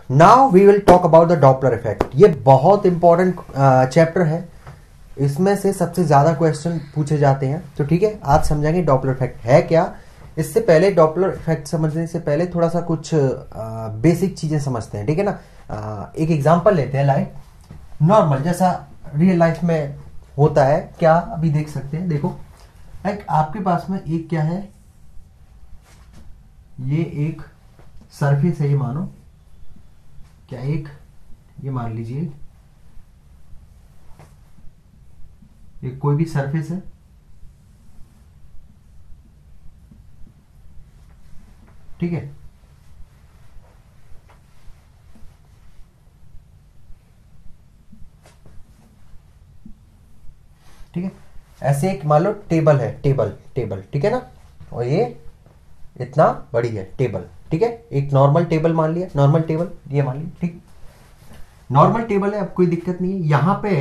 Now we will talk about the Doppler effect. ये बहुत important chapter है, इसमें से सबसे ज्यादा क्वेश्चन पूछे जाते हैं। तो ठीक है, आज समझेंगे डॉपलर इफेक्ट है क्या। इससे पहले डॉपलर इफेक्ट समझने से पहले थोड़ा सा कुछ बेसिक चीजें समझते हैं, ठीक है ना। एक एग्जांपल लेते हैं, लाइक नॉर्मल जैसा रियल लाइफ में होता है। क्या अभी देख सकते हैं, देखो लाइक आपके पास में एक क्या है, ये एक सरफेस है, ये मानो क्या एक, ये मान लीजिए ये कोई भी सरफेस है, ठीक है। ठीक है, ऐसे एक मान लो टेबल है, टेबल ठीक है ना, और ये इतना बड़ी है टेबल, ठीक है। एक नॉर्मल टेबल मान लिया, नॉर्मल टेबल ये मान लिया, ठीक, नॉर्मल टेबल है, अब कोई दिक्कत नहीं है। यहां पे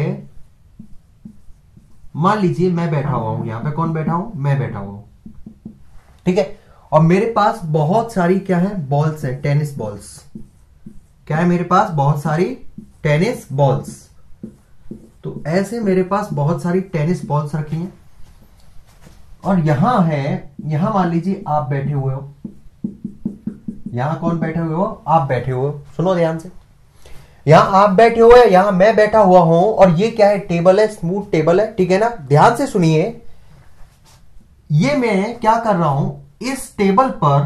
मान लीजिए मैं बैठा हुआ हूं, यहां पे कौन बैठा हूं, मैं बैठा हुआ हूं, ठीक है। और मेरे पास बहुत सारी क्या है, बॉल्स है, टेनिस बॉल्स। क्या है मेरे पास, बहुत सारी टेनिस बॉल्स। तो ऐसे मेरे पास बहुत सारी टेनिस बॉल्स रखी हैं, और यहां है, यहां मान लीजिए आप बैठे हुए हो, यहां कौन बैठे हुए हो, आप बैठे हुए हो। सुनो ध्यान से, यहां आप बैठे हुए, यहां मैं बैठा हुआ हूं, और ये क्या है, टेबल है, स्मूथ टेबल है, ठीक है ना। ध्यान से सुनिए, ये मैं क्या कर रहा हूं, इस टेबल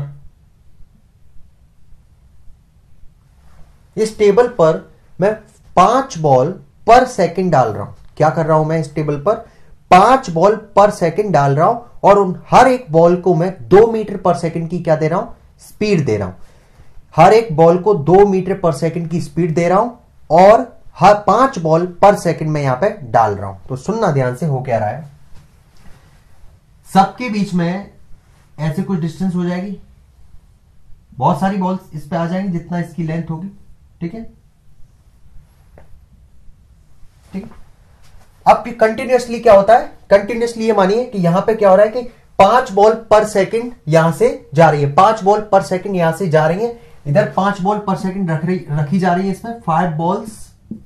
पर मैं 5 बॉल पर सेकंड डाल रहा हूं। क्या कर रहा हूं मैं, इस टेबल पर 5 बॉल पर सेकंड डाल रहा हूं, और उन हर एक बॉल को मैं 2 मीटर पर सेकंड की क्या दे रहा हूं, स्पीड दे रहा हूं। हर एक बॉल को 2 मीटर पर सेकंड की स्पीड दे रहा हूं, और हर 5 बॉल पर सेकंड में यहां पे डाल रहा हूं। तो सुनना ध्यान से, हो क्या रहा है, सबके बीच में ऐसे कुछ डिस्टेंस हो जाएगी, बहुत सारी बॉल्स इस पे आ जाएंगी जितना इसकी लेंथ होगी, ठीक है, ठीक। अब कंटिन्यूअसली क्या होता है, कंटिन्यूअसली ये मानिए कि यहां पे क्या हो रहा है कि 5 बॉल पर सेकंड यहां से जा रही है, 5 बॉल पर सेकंड यहां से जा रही है, इधर 5 बॉल पर सेकंड रखी जा रही है, इसमें 5 बॉल्स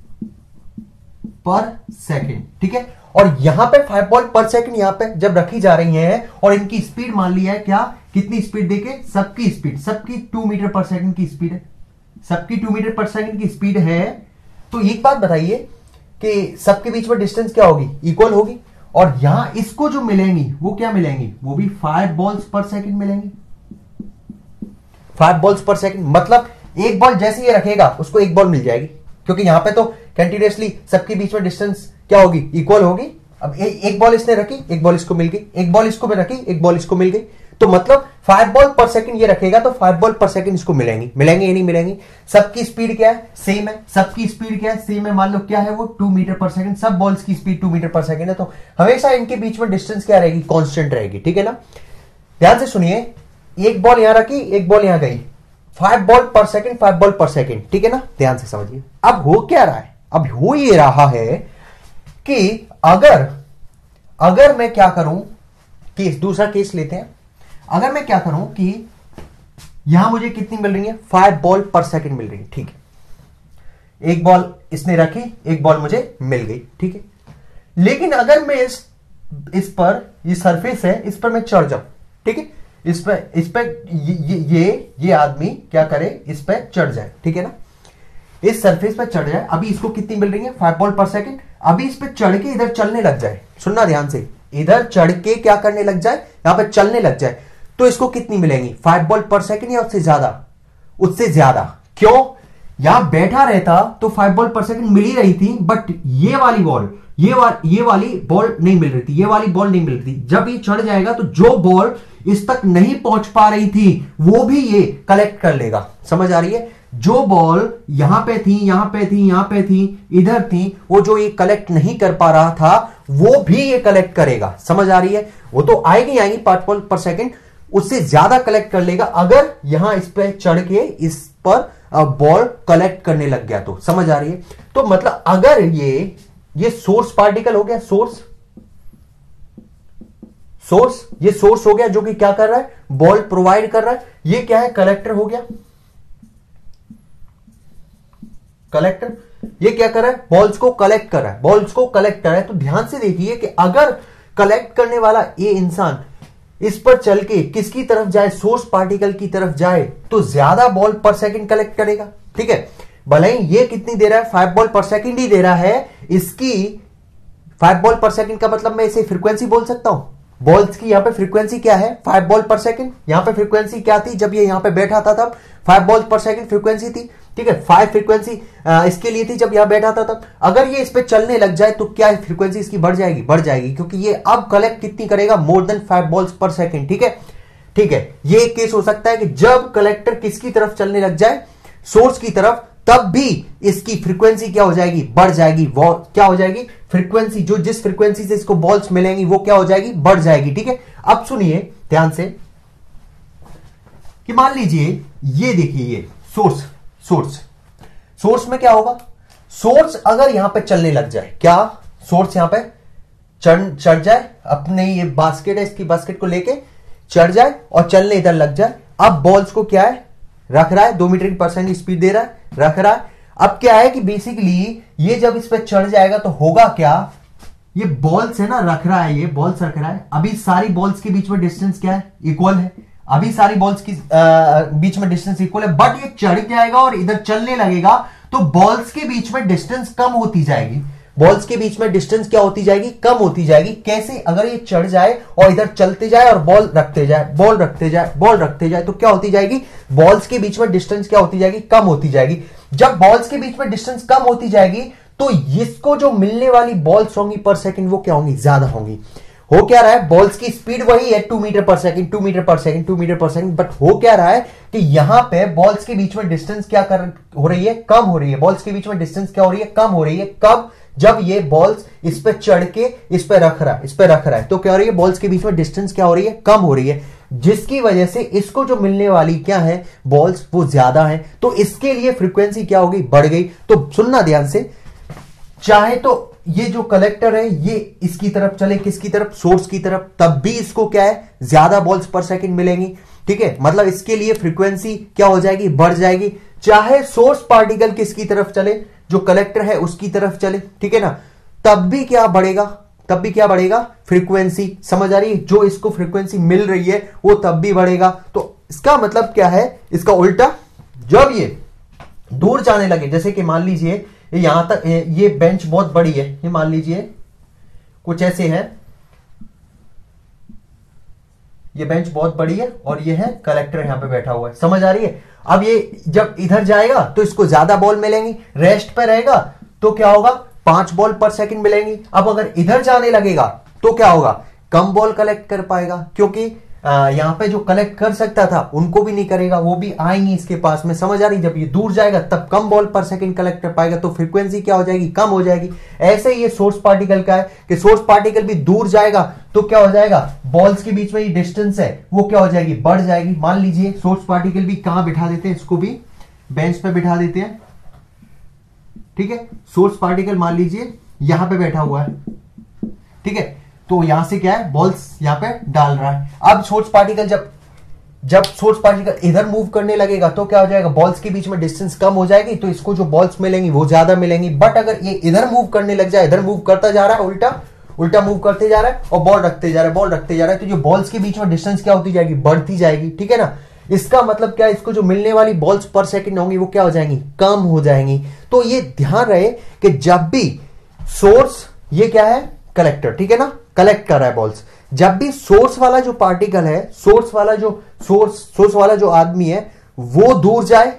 पर सेकंड, ठीक है। और यहां पे 5 बॉल पर सेकंड यहां पे जब रखी जा रही हैं, और इनकी स्पीड मान लिया है क्या, कितनी स्पीड देके, सबकी स्पीड, सबकी 2 मीटर पर सेकंड की स्पीड है, सबकी 2 मीटर पर सेकंड की स्पीड है। तो एक बात बताइए कि सबके बीच में डिस्टेंस क्या होगी, इक्वल होगी, और यहां इसको जो मिलेंगी वो क्या मिलेंगी, वो भी 5 बॉल्स पर सेकंड मिलेंगी, 5 बॉल्स पर सेकंड। मतलब एक बॉल जैसे ये रखेगा उसको एक बॉल मिल जाएगी, क्योंकि यहां पे तो कंटिन्यूअसली सबके बीच में डिस्टेंस क्या होगी, इक्वल होगी। अब एक बॉल इसने रखी, एक बॉल इसको मिल गई, एक बॉल इसको भी रखी, एक बॉल इसको मिल गई, तो मतलब 5 बॉल पर सेकंड ये रखेगा तो 5 बॉल पर सेकंड इसको मिलेंगी, मिलेंगे या नहीं मिलेंगी। सबकी स्पीड क्या है, सेम है, सबकी स्पीड क्या है, सेम है, मान लो क्या है वो 2 मीटर पर सेकंड, सब बॉल्स की स्पीड 2 मीटर पर सेकंड है, तो हमेशा इनके बीच में डिस्टेंस क्या रहेगी, कांस्टेंट रहेगी, ठीक है ना। ध्यान से सुनिए, एक बॉल यहां रखी, एक बॉल यहां गई, 5 ball per second, 5 ball per second, ठीक है ना। ध्यान से समझिए, अब हो क्या रहा है, अब हो ये रहा है कि अगर मैं क्या करूं, केस दूसरा केस लेते हैं, अगर मैं क्या करूं कि यहां मुझे कितनी मिल रही है, 5 बॉल पर सेकंड मिल रही है, ठीक है। एक बॉल इसने रखी, एक बॉल मुझे मिल गई, ठीक है। लेकिन अगर मैं इस पर, ये सरफेस है, इस पर मैं चढ़ जाऊं, ठीक है, इस पर ये आदमी क्या करे, इस पर चढ़ जाए, ठीक है ना, इस सरफेस पर चढ़ जाए। अभी इसको कितनी मिल रही है, 5 बॉल पर सेकंड। अभी इस पे चढ़ के इधर चलने लग जाए, सुनना ध्यान से, इधर चढ़ के क्या करने लग जाए, यहां पे चलने लग जाए, तो इसको कितनी मिलेंगी, 5 बॉल पर सेकंड या उससे ज्यादा, उससे ज्यादा। क्यों, यहां बैठा रहता तो 5 बॉल पर सेकंड मिल ही रही थी, बट ये वाली बॉल, ये वाली बॉल नहीं मिल रही थी, ये वाली बॉल नहीं मिल रही थी। जब ये चढ़ जाएगा तो जो बॉल इस तक नहीं पहुंच पा रही थी वो भी ये कलेक्ट कर लेगा, समझ आ रही है। जो बॉल यहां पे थी, यहां पे थी, यहां पे थी, इधर थी, वो जो ये कलेक्ट नहीं कर पा रहा था वो भी ये कलेक्ट करेगा, समझ आ रही है। वो तो आएगी 5 बॉल पर सेकंड, उससे ज्यादा कलेक्ट कर लेगा अगर यहां इस पे चढ़ के इस पर बॉल कलेक्ट करने लग गया, तो समझ आ रही है। तो मतलब अगर ये सोर्स पार्टिकल हो गया, ये सोर्स हो गया जो कि क्या कर रहा है, बॉल प्रोवाइड कर रहा है, ये क्या है, कलेक्टर हो गया। कलेक्टर ये क्या कर रहा है, बॉल्स को कलेक्ट कर रहा है, बॉल्स को कलेक्ट कर रहा है। तो ध्यान से देखिए कि अगर कलेक्ट करने वाला ये इंसान इस पर चल के किसकी तरफ जाए, सोर्स पार्टिकल की तरफ जाए, तो ज्यादा बॉल पर सेकंड कलेक्ट करेगा। ठीक है, भले ही ये कितनी दे रहा है, 5 बॉल पर सेकंड ही दे रहा है, इसकी 5 बॉल पर सेकंड का मतलब मैं इसे फ्रीक्वेंसी बोल सकता हूं। बॉल्स की यहां पे फ्रीक्वेंसी क्या है, 5 बॉल पर सेकंड। यहां पे फ्रीक्वेंसी क्या थी, जब ये यहां पे बैठा था तब 5 बॉल पर सेकंड फ्रीक्वेंसी थी। ठीक है, 5 फ्रीक्वेंसी इसके लिए थी जब यहां बैठा था तब। अगर ये इस पे चलने लग जाए तो क्या फ्रीक्वेंसी इसकी बढ़ जाएगी, बढ़ जाएगी, क्योंकि ये अब कलेक्ट कितनी करेगा, more than 5 balls per second. ठीक है, ठीक है, ये एक केस हो सकता है कि जब कलेक्टर किसकी तरफ चलने लग जाए, सोर्स की तरफ, तब भी इसकी फ्रीक्वेंसी क्या हो जाएगी, बढ़ जाएगी। वो क्या हो जाएगी, फ्रीक्वेंसी जो जिस फ्रीक्वेंसी से इसको बॉल्स मिलेंगी वो क्या हो जाएगी, बढ़ जाएगी। ठीक है, अब सुनिए ध्यान से कि मान लीजिए ये देखिए ये सोर्स, सोर्स में क्या होगा, सोर्स अगर यहां पे चलने लग जाए, क्या सोर्स यहां पे चढ़ जाए, अपने ये बास्केट है इसकी बास्केट को लेके चढ़ जाए और चलने इधर लग जाए। अब बॉल्स को क्या है, रख रहा है, 2 मीटर की परसेंट स्पीड दे रहा है, रख रहा है। अब क्या है कि बेसिकली ये जब इस पे चढ़ जाएगा तो होगा क्या, ये बॉल्स है ना, रख रहा है, ये बॉल्स रख रहा है। अभी सारी बॉल्स के बीच में डिस्टेंस क्या है, इक्वल है। अभी सारी बॉल्स की बीच में डिस्टेंस इक्वल है, बट ये चढ़ जाएगा और इधर चलने लगेगा तो बॉल्स के बीच में डिस्टेंस कम होती जाएगी। बॉल्स के बीच में डिस्टेंस क्या होती जाएगी, कम होती जाएगी। कैसे, अगर ये चढ़ जाए और इधर चलते जाए और बॉल रखते जाए, बॉल रखते जाए, बॉल रखते जाए, तो क्या होती जाएगी, बॉल्स के बीच में डिस्टेंस क्या होती जाएगी, कम होती जाएगी। जब बॉल्स के बीच में डिस्टेंस कम होती जाएगी तो इसको जो मिलने वाली बॉल्स होंगी पर सेकंड वो क्या होंगी, ज्यादा होंगी। हो क्या रहा है, बॉल्स की स्पीड वही है 2 metre per second, 2 metre per second, 2 metre per second, but हो क्या रहा है कि यहां पे बॉल्स के बीच में डिस्टेंस क्या हो रही है, कम हो रही है। बॉल्स के बीच में डिस्टेंस क्या हो रही है, कम हो रही है। कब, जब ये बॉल्स इस पे चढ़ के इस पे रख रहा है, तो क्या हो रही है, बॉल्स के बीच में डिस्टेंस क्या हो रही है, कम हो रही है, जिसकी वजह से इसको जो मिलने वाली क्या है, बॉल्स, वो ज्यादा है। तो इसके लिए फ्रीक्वेंसी क्या होगी, बढ़ गई। तो सुनना ध्यान से, चाहे तो ये जो कलेक्टर है ये इसकी तरफ चले, किसकी तरफ, सोर्स की तरफ, तब भी इसको क्या है, ज्यादा बॉल्स पर सेकंड मिलेंगी। ठीक है, मतलब इसके लिए फ्रीक्वेंसी क्या हो जाएगी, बढ़ जाएगी। चाहे सोर्स पार्टिकल किसकी तरफ चले, जो कलेक्टर है उसकी तरफ चले, ठीक है ना, तब भी क्या बढ़ेगा, तब भी क्या बढ़ेगा, फ्रीक्वेंसी। समझ आ रही है, जो इसको फ्रीक्वेंसी मिल रही है वो तब भी बढ़ेगा। तो इसका मतलब क्या है, इसका उल्टा, जब ये दूर जाने लगे, जैसे कि मान लीजिए यहां तक ये बेंच बहुत बड़ी है, ये मान लीजिए कुछ ऐसे है, ये बेंच बहुत बड़ी है और ये है कलेक्टर यहां पे बैठा हुआ है। समझ आ रही है। अब ये जब इधर जाएगा तो इसको ज्यादा बॉल मिलेंगी, रेस्ट पे रहेगा तो क्या होगा, 5 बॉल पर सेकंड मिलेंगी। अब अगर इधर जाने लगेगा तो क्या होगा, कम बॉल कलेक्ट कर पाएगा, क्योंकि यहां पे जो कलेक्ट कर सकता था उनको भी नहीं करेगा, वो भी आएंगी इसके पास में। समझ आ रही, जब ये दूर जाएगा तब कम बॉल पर सेकंड कलेक्ट कर पाएगा, तो फ्रीक्वेंसी क्या हो जाएगी, कम हो जाएगी। ऐसे ही ये सोर्स पार्टिकल का है कि सोर्स पार्टिकल भी दूर जाएगा तो क्या हो जाएगा, बॉल्स के बीच में ये डिस्टेंस है वो क्या हो जाएगी, बढ़ जाएगी। मान लीजिए सोर्स पार्टिकल भी कहां बिठा देते हैं, इसको भी बेंच पे बिठा देते हैं। ठीक है, सोर्स पार्टिकल मान लीजिए यहां पे बैठा हुआ है, ठीक है, तो यहां से क्या है, बॉल्स यहां पे डाल रहा है। अब सोर्स पार्टिकल जब सोर्स पार्टिकल इधर मूव करने लगेगा तो क्या हो जाएगा, बॉल्स के बीच में डिस्टेंस कम हो जाएगी, तो इसको जो बॉल्स मिलेंगी वो ज्यादा मिलेंगी। बट अगर ये इधर मूव करने लग जाए, इधर मूव करता जा रहा है, उल्टा मूव करते जा रहा है और बॉल रखते जा रहा है, तो जो बॉल्स के बीच में डिस्टेंस क्या होती जाएगी, बढ़ती जाएगी। ठीक है ना, इसका मतलब क्या है, इसको जो मिलने वाली बॉल्स पर सेकंड होंगी वो क्या हो जाएंगी, कम हो जाएंगी। तो ये ध्यान रहे कि जब भी सोर्स, ये क्या है, कलेक्टर, ठीक है ना, कलेक्ट कर रहा है बॉल्स, जब भी सोर्स वाला जो पार्टिकल है, सोर्स वाला जो आदमी है वो दूर जाए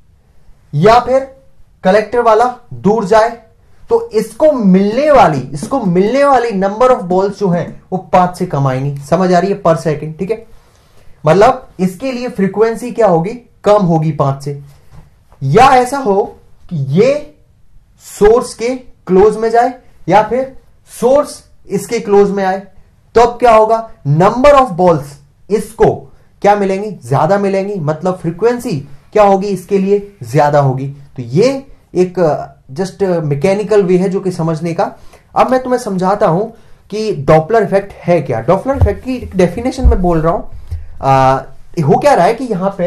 या फिर कलेक्टर वाला दूर जाए, तो इसको मिलने वाली नंबर ऑफ बॉल्स जो है वो 5 से कम आएंगी। समझ आ रही है, पर सेकंड। ठीक है, मतलब इसके लिए फ्रीक्वेंसी क्या होगी, कम होगी 5 से। या ऐसा हो कि ये सोर्स के क्लोज में जाए या फिर सोर्स इसके क्लोज में आए, तो अब क्या होगा, नंबर ऑफ बॉल्स इसको क्या मिलेंगी, ज्यादा मिलेंगी, मतलब फ्रीक्वेंसी क्या होगी इसके लिए, ज्यादा होगी। तो ये एक जस्ट मैकेनिकल वे है जो कि समझने का। अब मैं तुम्हें समझाता हूं कि डॉपलर इफेक्ट है क्या। डॉपलर इफेक्ट की डेफिनेशन में बोल रहा हूं। हो क्या रहा है कि यहां पे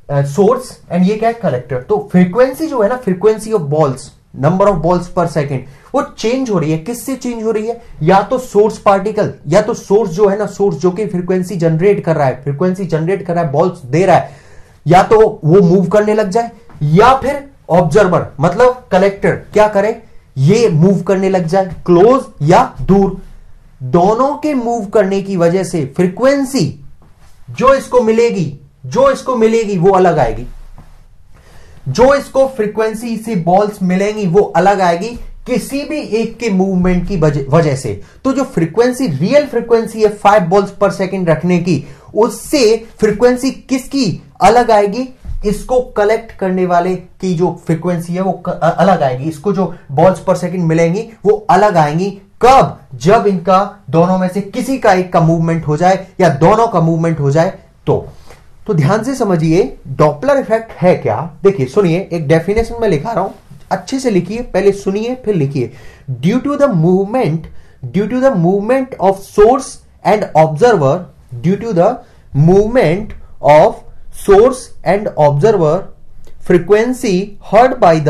सोर्स एंड ये क्या है कलेक्टर। तो फ्रीक्वेंसी जो है ना, frequency of balls, number of balls per second, वो चेंज हो रही है। किससे चेंज हो रही है? या तो सोर्स पार्टिकल, या तो सोर्स जो है ना, सोर्स जो कि फ्रीक्वेंसी जनरेट कर रहा है, फ्रीक्वेंसी जनरेट कर रहा है, बॉल्स दे रहा है, या तो वो मूव करने लग जाए, या फिर ऑब्जर्वर मतलब कलेक्टर क्या करे, ये मूव करने लग जाए क्लोज या दूर। दोनों के मूव करने की वजह से फ्रीक्वेंसी जो इसको मिलेगी वो अलग आएगी। जो इसको फ्रीक्वेंसी से बॉल्स मिलेंगी वो अलग आएगी किसी भी एक के मूवमेंट की वजह से। तो जो फ्रीक्वेंसी, रियल फ्रीक्वेंसी है 5 बॉल्स पर सेकंड रखने की, उससे फ्रीक्वेंसी किसकी अलग आएगी? इसको कलेक्ट करने वाले की जो फ्रीक्वेंसी है वो अलग आएगी। इसको जो बॉल्स पर सेकंड मिलेंगी वो अलग आएंगी। कब? जब इनका दोनों में से किसी का एक का मूवमेंट हो जाए या दोनों का मूवमेंट हो जाए। तो ध्यान से समझिए डॉपलर इफेक्ट है क्या। देखिए सुनिए, एक डेफिनेशन में लिखा रहा हूं, अच्छे से लिखिए, पहले सुनिए फिर लिखिए। Due to the movement of source and observer, due to the movement of source and observer, frequency heard by the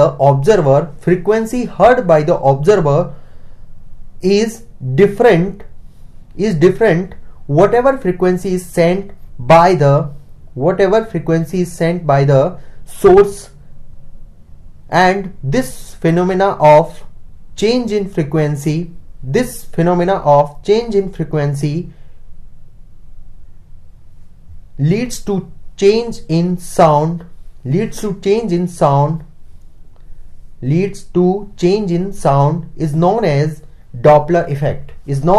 observer is different whatever frequency is sent by the source, and this phenomena of change in frequency leads to change in sound is known as Doppler effect,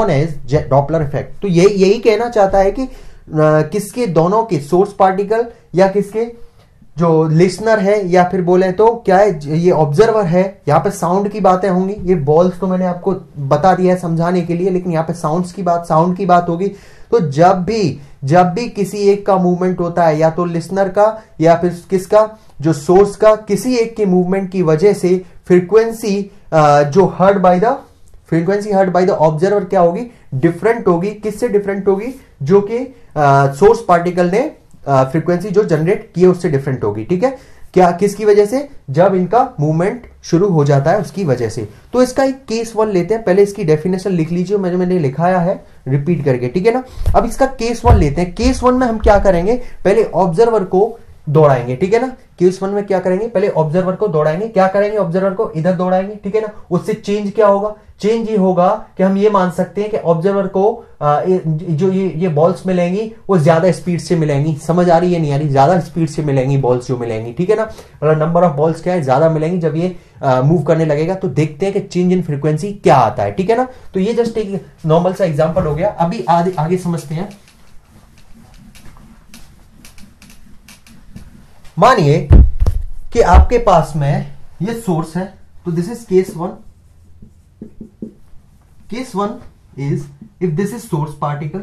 तो यही कहना चाहता है कि किसके, दोनों के, source particle या किसके, जो लिसनर है या फिर बोले तो क्या है, ये ऑब्जर्वर है। यहाँ पे साउंड की बातें होंगी, ये बॉल्स तो मैंने आपको बता दिया है समझाने के लिए, लेकिन यहाँ पे साउंड की बात होगी। तो जब भी किसी एक का मूवमेंट होता है, या तो लिसनर का या फिर किसका, जो सोर्स का, किसी एक के मूवमेंट की वजह से फ्रीक्वेंसी जो हर्ड बाय द ऑब्जर्वर क्या होगी, डिफरेंट होगी। किससे डिफरेंट होगी? जो कि सोर्स पार्टिकल ने फ्रीक्वेंसी जो जनरेट की है उससे डिफरेंट होगी। ठीक है, क्या, किसकी वजह से? जब इनका मूवमेंट शुरू हो जाता है उसकी वजह से। तो इसका एक केस 1 लेते हैं, पहले इसकी डेफिनेशन लिख लीजिए, मैंने लिखाया है रिपीट करके, ठीक है ना। अब इसका केस 1 लेते हैं। केस 1 में हम क्या करेंगे, पहले ऑब्जर्वर को दौड़ाएंगे, ठीक है ना। केस 1 में क्या करेंगे, पहले ऑब्जर्वर को दौड़ाएंगे। क्या करेंगे, ऑब्जर्वर को इधर दौड़ाएंगे, ठीक है ना। उससे चेंज क्या होगा? चेंज ये होगा कि हम ये मान सकते हैं कि ऑब्जर्वर को जो ये बॉल्स मिलेंगी वो ज्यादा स्पीड से मिलेंगी। समझ आ रही है नहीं आ रही? ज्यादा स्पीड से मिलेंगी बॉल्स जो मिलेंगी, ठीक है ना। मतलब नंबर ऑफ बॉल्स क्या है, ज्यादा मिलेंगी। जब ये मूव करने लगेगा तो देखते हैं कि चेंज इन फ्रीक्वेंसी क्या आता है, ठीक है ना। तो ये जस्ट एक नॉर्मल सा एग्जांपल हो गया। अभी आगे समझते हैं। मानिए कि आपके पास में ये सोर्स है, तो this is case 1। Case 1 is if this is source particle,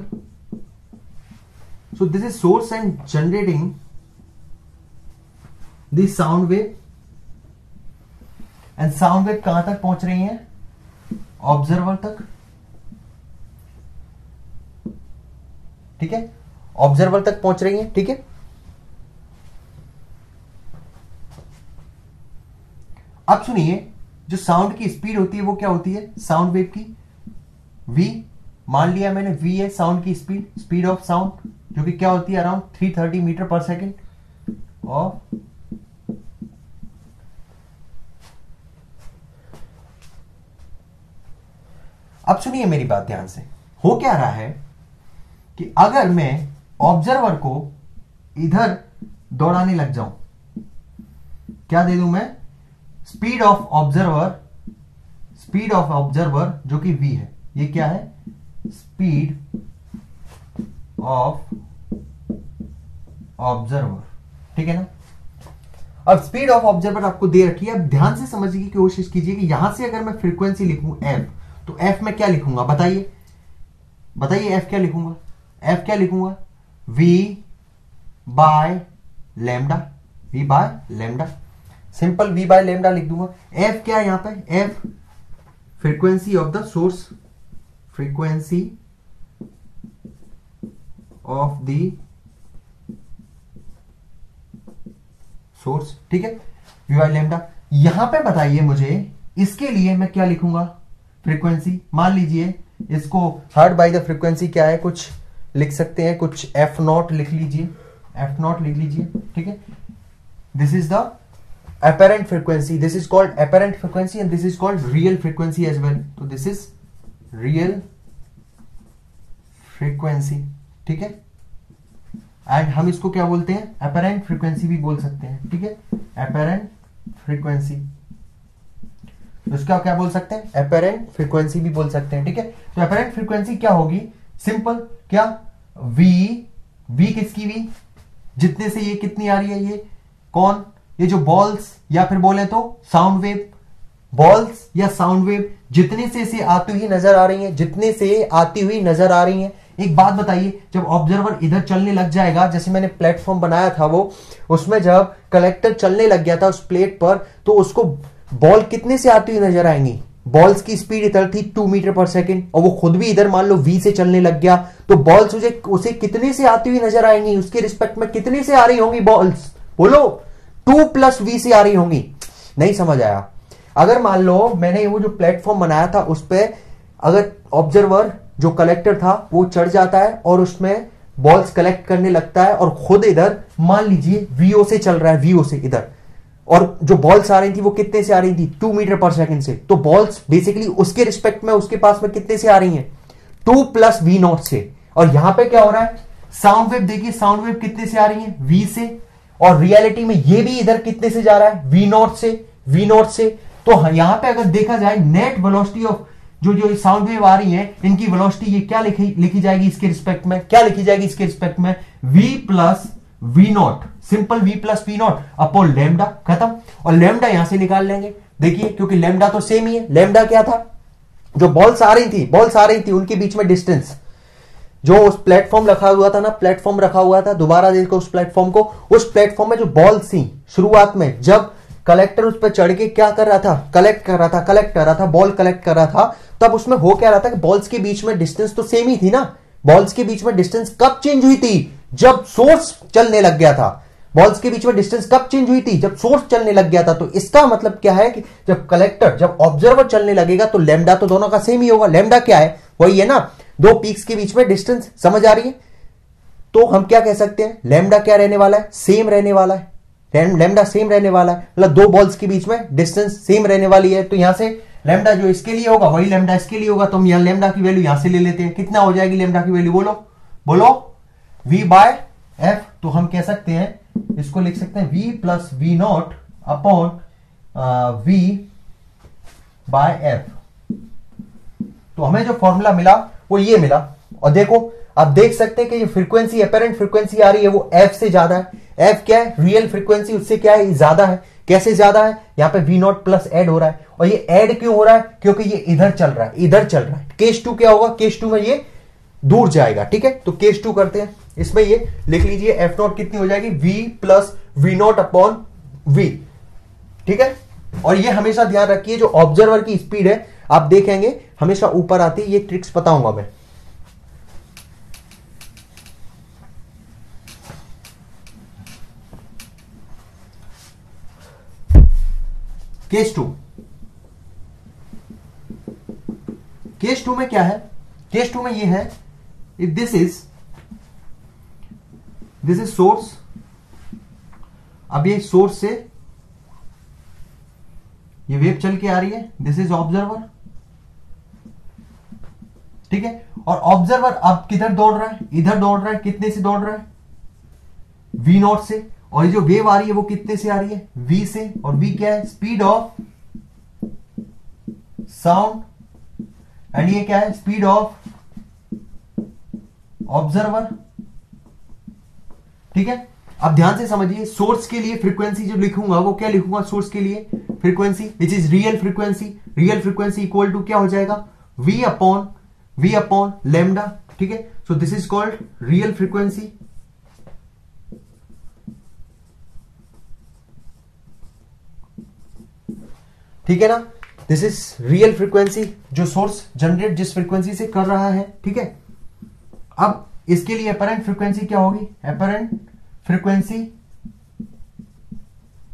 so this is source and generating the sound wave, and sound wave कहां तक पहुंच रही है? ऑब्जर्वर तक, ठीक है, ऑब्जर्वर तक पहुंच रही है, ठीक है। अब सुनिए, जो साउंड की स्पीड होती है वो क्या होती है? साउंड वेव की v, मान लिया मैंने v है साउंड की स्पीड ऑफ साउंड, जो कि क्या होती है अराउंड 330 मीटर पर सेकेंड। और अब सुनिए मेरी बात ध्यान से। हो क्या रहा है कि अगर मैं ऑब्जर्वर को इधर दौड़ाने लग जाऊं, क्या दे दूं मैं? स्पीड ऑफ ऑब्जर्वर जो कि v है। ये क्या है? स्पीड ऑफ ऑब्जर्वर, ठीक है ना। अब स्पीड ऑफ ऑब्जर्वर आपको दे रखी है। अब ध्यान से समझने की कोशिश कीजिए कि यहां से अगर मैं फ्रीक्वेंसी लिखूं f, तो f में क्या लिखूंगा? बताइए f क्या लिखूंगा? f क्या लिखूंगा? v by lambda, simple v by lambda लिख दूंगा। f क्या है यहां पे? f frequency of the source, frequency of the source, ठीक है, वी बाय लैम्डा। यहां पे बताइए मुझे इसके लिए मैं क्या लिखूंगा, फ्रीक्वेंसी, मान लीजिए इसको हर्ट बाय द फ्रीक्वेंसी क्या है, कुछ लिख सकते हैं, कुछ एफ नॉट लिख लीजिए, एफ नॉट लिख लीजिए, ठीक है। This is the apparent frequency, this is called apparent frequency and this is called real frequency as well. तो this is real frequency, ठीक है। एंड हम इसको क्या बोलते हैं, apparent frequency भी बोल सकते हैं, ठीक है, apparent frequency। तो इसका क्या बोल सकते हैं, apparent frequency भी बोल सकते हैं, ठीक है। तो apparent frequency क्या होगी, सिंपल, क्या v किसकी v, जितने से ये कितनी आ रही है, ये कौन, ये जो बॉल्स या फिर बोले तो साउंड वेव, बॉल्स या साउंड वेव जितने से इसे आती हुई नजर आ रही हैं, जितने से आती हुई नजर आ रही हैं। एक बात बताइए, जब ऑब्जर्वर इधर चलने लग जाएगा, जैसे मैंने प्लेटफॉर्म बनाया था वो, उसमें जब कलेक्टर चलने लग गया था उस प्लेट पर, तो उसको बॉल कितने से आती हुई नजर आएंगी, बॉल्स की स्पीड इधर थी 2 मीटर पर सेकेंड और वो खुद भी इधर मान लो v से चलने लग गया, तो बॉल्स उसे कितने से आती हुई नजर आएंगी, उसके रिस्पेक्ट में कितने से आ रही होंगी बॉल्स, बोलो 2 + v से आ रही होंगी। नहीं समझ आया। अगर मान लो मैंने वो जो प्लेटफॉर्म बनाया था उस पे अगर ऑब्जर्वर जो कलेक्टर था वो चढ़ जाता है और उसमें बॉल्स कलेक्ट करने लगता है और खुद इधर मान लीजिए vo से चल रहा है, vo से इधर, और जो बॉल्स आ रही थी वो कितने से आ रही थी, 2 मीटर पर सेकंड से, तो बॉल्स बेसिकली उसके रिस्पेक्ट में उसके पास में कितने से आ रही हैं, 2 + v0 से। और यहां पे क्या हो रहा है, साउंड वेव देखिए, साउंड वेव कितने से आ रही है, v से, और रियलिटी में ये भी इधर कितने से जा रहा है, v0 से। तो यहां पे अगर देखा जाए नेट वेलोसिटी ऑफ जो साउंड वेव आ रही है, इनकी वेलोसिटी ये क्या लिखी जाएगी इसके रिस्पेक्ट में, क्या लिखी जाएगी इसके रिस्पेक्ट में, v + v0, simple v + v0 upon lambda, खत्म। और लैम्डा यहां से निकाल लेंगे, देखिए क्योंकि लैम्डा तो सेम ही है। लैम्डा क्या था, जो बॉल्स आ रही थी उनके बीच में डिस्टेंस, जो उस प्लेटफॉर्म रखा हुआ था ना, प्लेटफॉर्म रखा हुआ था, दोबारा देखो उस प्लेटफॉर्म को, उस प्लेटफॉर्म में जो बॉल्स थी शुरुआत में जब कलेक्टर उस पर चढ़ के क्या कर रहा था, कलेक्ट कर रहा था, बॉल कलेक्ट कर रहा था, तब उसमें हो क्या रहा था कि बॉल्स के बीच में डिस्टेंस तो सेम ही थी ना। बॉल्स के बीच में डिस्टेंस कब चेंज हुई थी, जब सोर्स चलने लग गया था। बॉल्स के बीच में डिस्टेंस कब चेंज हुई थी, जब सोर्स चलने लग गया था। तो इसका मतलब क्या है कि जब ऑब्जर्वर चलने लगेगा तो लैम्डा तो दोनों का सेम ही होगा। लैम्डा क्या है, वही है ना, 2 पीक्स के बीच में डिस्टेंस, समझ आ रही है। तो हम क्या कह सकते हैं, लैम्डा क्या रहने वाला है, सेम रहने वाला है, लैम्डा सेम रहने वाला है, मतलब 2 बॉल्स के बीच में डिस्टेंस सेम रहने वाली है। तो यहां से लैम्डा जो इसके लिए होगा वही लैम्डा इसके लिए होगा, तो हम यहां लैम्डा की वैल्यू यहां से ले लेते हैं। कितना हो जाएगी लैम्डा की वैल्यू, बोलो v/f। तो हम कह सकते हैं, इसको लिख सकते हैं v + v0 अपॉन v/f। तो हमें जो फॉर्मूला मिला वो ये मिला। और देखो आप देख सकते हैं कि ये फ्रीक्वेंसी, अपैरेंट फ्रीक्वेंसी आ रही है वो f से ज्यादा है। f क्या है, रियल फ्रीक्वेंसी, उससे क्या है, ज्यादा है। कैसे ज्यादा है, यहां पे v0 प्लस ऐड हो रहा है। और ये ऐड क्यों हो रहा है, क्योंकि ये इधर चल रहा है, केस 2 क्या होगा, केस 2 में ये दूर जाएगा, ठीक है। तो केस 2 करते हैं, इसमें ये लिख लीजिए f0 कितनी हो जाएगी, v + v0 अपॉन v, ठीक है। और ये हमेशा ध्यान रखिए, जो ऑब्जर्वर की स्पीड है आप देखेंगे हमेशा ऊपर आती है। ये ट्रिक्स बताऊंगा मैं। केस 2 में क्या है, केस 2 में ये है, इफ दिस इज सोर्स, अब ये सोर्स से ये वेव चल के आ रही है, दिस इज ऑब्जर्वर, ठीक है। और ऑब्जर्वर अब किधर दौड़ रहा है, इधर दौड़ रहा है, कितने से दौड़ रहा है, v0 से। और ये जो वेव आ रही है वो कितने से आ रही है, v से। और v क्या है, स्पीड ऑफ साउंड, एंड ये क्या है, स्पीड ऑफ ऑब्जर्वर, ठीक है। अब ध्यान से समझिए, सोर्स के लिए फ्रीक्वेंसी जो लिखूंगा वो क्या लिखूंगा, सोर्स के लिए frequency which is real frequency. Real frequency equal to क्या हो जाएगा, v अपॉन लैम्डा, ठीक है। So this is called real frequency. ठीक है ना, दिस इज रियल फ्रीक्वेंसी, जो सोर्स जनरेट जिस फ्रीक्वेंसी से कर रहा है, ठीक है। अब इसके लिए अपैरेंट फ्रीक्वेंसी क्या होगी, अपैरेंट फ्रीक्वेंसी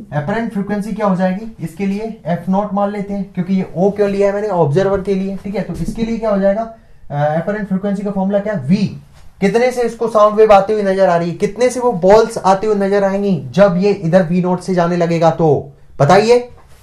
एपरेंट फ्रीक्वेंसी क्या हो जाएगी इसके लिए एफ नॉट मान लेते हैं, क्योंकि ये ओ क्यों लिया है मैंने, ऑब्जर्वर के लिए, ठीक है। तो इसके लिए क्या हो जाएगा, एपरेंट फ्रीक्वेंसी का फॉर्मूला क्या है, वी। कितने से इसको साउंड वेव आते हुए नजर आ रही है, कितने से वो बॉल्स आते हुए नजर आएंगी जब ये इधर वी नॉट से जाने लगेगा, तो बताइए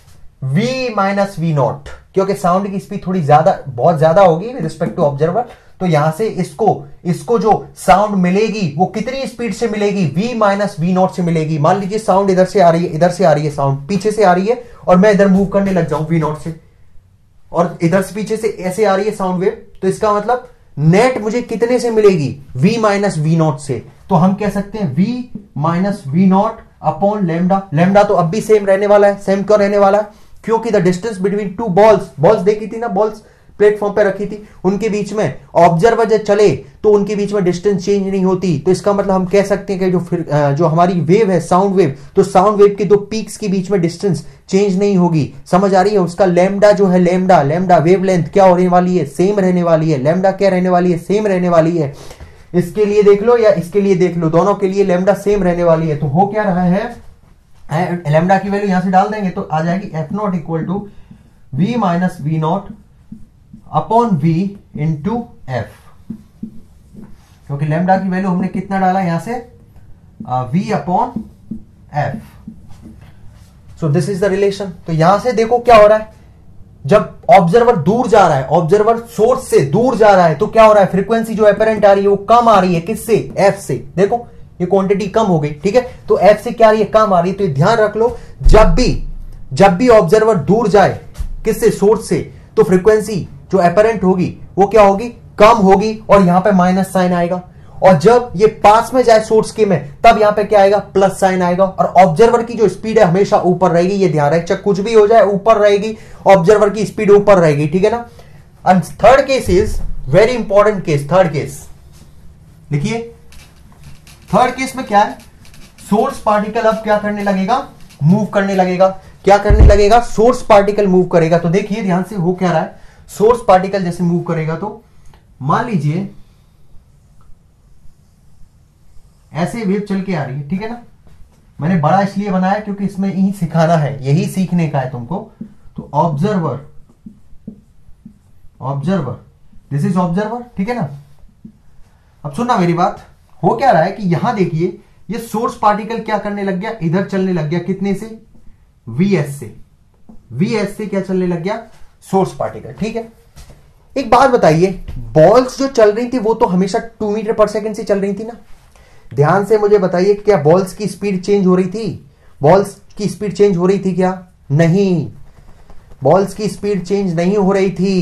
v माइनस वी नॉट, क्योंकि साउंड की स्पीड थोड़ी ज्यादा, बहुत ज्यादा होगी विद रिस्पेक्ट टू ऑब्जर्वर, तो यहां से इसको जो साउंड मिलेगी वो कितनी स्पीड से मिलेगी, v माइनस वी नॉट से मिलेगी। मान लीजिए साउंड इधर से आ रही है, इधर से आ रही है, साउंड पीछे से आ रही है और मैं इधर मूव करने लग जाऊं वी नॉट से, और इधर से पीछे से ऐसे आ रही है साउंड वेव, तो इसका मतलब नेट मुझे कितने से मिलेगी, v माइनस वी नॉट से। तो हम कह सकते हैं v minus we naught upon lambda. Lambda तो अब भी सेम रहने वाला है, सेम क्यों रहने वाला है, क्योंकि the distance between two balls देखी थी ना, बॉल्स प्लेटफॉर्म पे रखी थी, उनके बीच में ऑब्जर्वर जब चले तो उनके बीच में डिस्टेंस चेंज नहीं होती, तो इसका मतलब हम कह सकते हैं कि जो हमारी वेव है साउंड वेव, तो साउंड वेव के दो पीक्स के बीच में डिस्टेंस चेंज नहीं होगी। समझ आ रही है, उसका लेमडा जो है, लेमडा वेव लेंथ क्या होने वाली है, सेम रहने वाली है। लेमडा क्या रहने वाली है, सेम रहने वाली है। इसके लिए देख लो या इसके लिए देख लो, दोनों के लिए लेमडा सेम रहने वाली है। तो हो क्या रहा है, लेमडा की वैल्यू यहां से डाल देंगे तो आ जाएगी f naught equal to v minus we naught upon v into f, क्योंकि लेमडा की वैल्यू हमने कितना डाला यहां से, v upon f. So this is the relation. तो यहां से देखो क्या हो रहा है, जब ऑब्जर्वर दूर जा रहा है, ऑब्जर्वर सोर्स से दूर जा रहा है, तो क्या हो रहा है, फ्रीक्वेंसी जो अपेरेंट आ रही है वो कम आ रही है, किससे, एफ से। देखो ये क्वांटिटी कम हो गई, ठीक है, तो एफ से क्या आ रही है, कम आ रही है। तो ध्यान रख लो, जब भी ऑब्जर्वर दूर जाए किससे, सोर्स से, तो फ्रीक्वेंसी जो अपेरेंट होगी वो क्या होगी, कम होगी, और यहां पे माइनस साइन आएगा। और जब ये पास में जाए सोर्स के में, तब यहां पे क्या आएगा, प्लस साइन आएगा। और ऑब्जर्वर की जो स्पीड है हमेशा ऊपर रहेगी, ये ध्यान रखें, कुछ भी हो जाए ऊपर रहेगी, ऑब्जर्वर की स्पीड ऊपर रहेगी, ठीक है ना। And third case is very important case, third case लिखिए। थर्ड केस में क्या है, सोर्स पार्टिकल अब क्या करने लगेगा, मूव करने लगेगा। क्या करने लगेगा, सोर्स पार्टिकल मूव करेगा। तो देखिए ध्यान से हो क्या रहा है, सोर्स पार्टिकल जैसे मूव करेगा, तो मान लीजिए ऐसे वेव चल के आ रही है, ठीक है ना। मैंने बड़ा इसलिए बनाया क्योंकि इसमें यही सिखाना है, यही सीखने का है तुमको। तो ऑब्जर्वर, दिस इज ऑब्जर्वर, ठीक है ना। अब सुनना मेरी बात, हो क्या रहा है कि यहां देखिए ये सोर्स पार्टिकल क्या करने लग गया, इधर चलने लग गया, कितने से, वीएस से क्या चलने लग गया, सोर्स पार्टिकल, ठीक है। एक बात बताइए, बॉल्स जो चल रही थी वो तो हमेशा 2 मीटर पर सेकंड से चल रही थी ना। ध्यान से मुझे बताइए, क्या बॉल्स की स्पीड चेंज हो रही थी, बॉल्स की स्पीड चेंज हो रही थी क्या, नहीं, बॉल्स की स्पीड चेंज नहीं हो रही थी।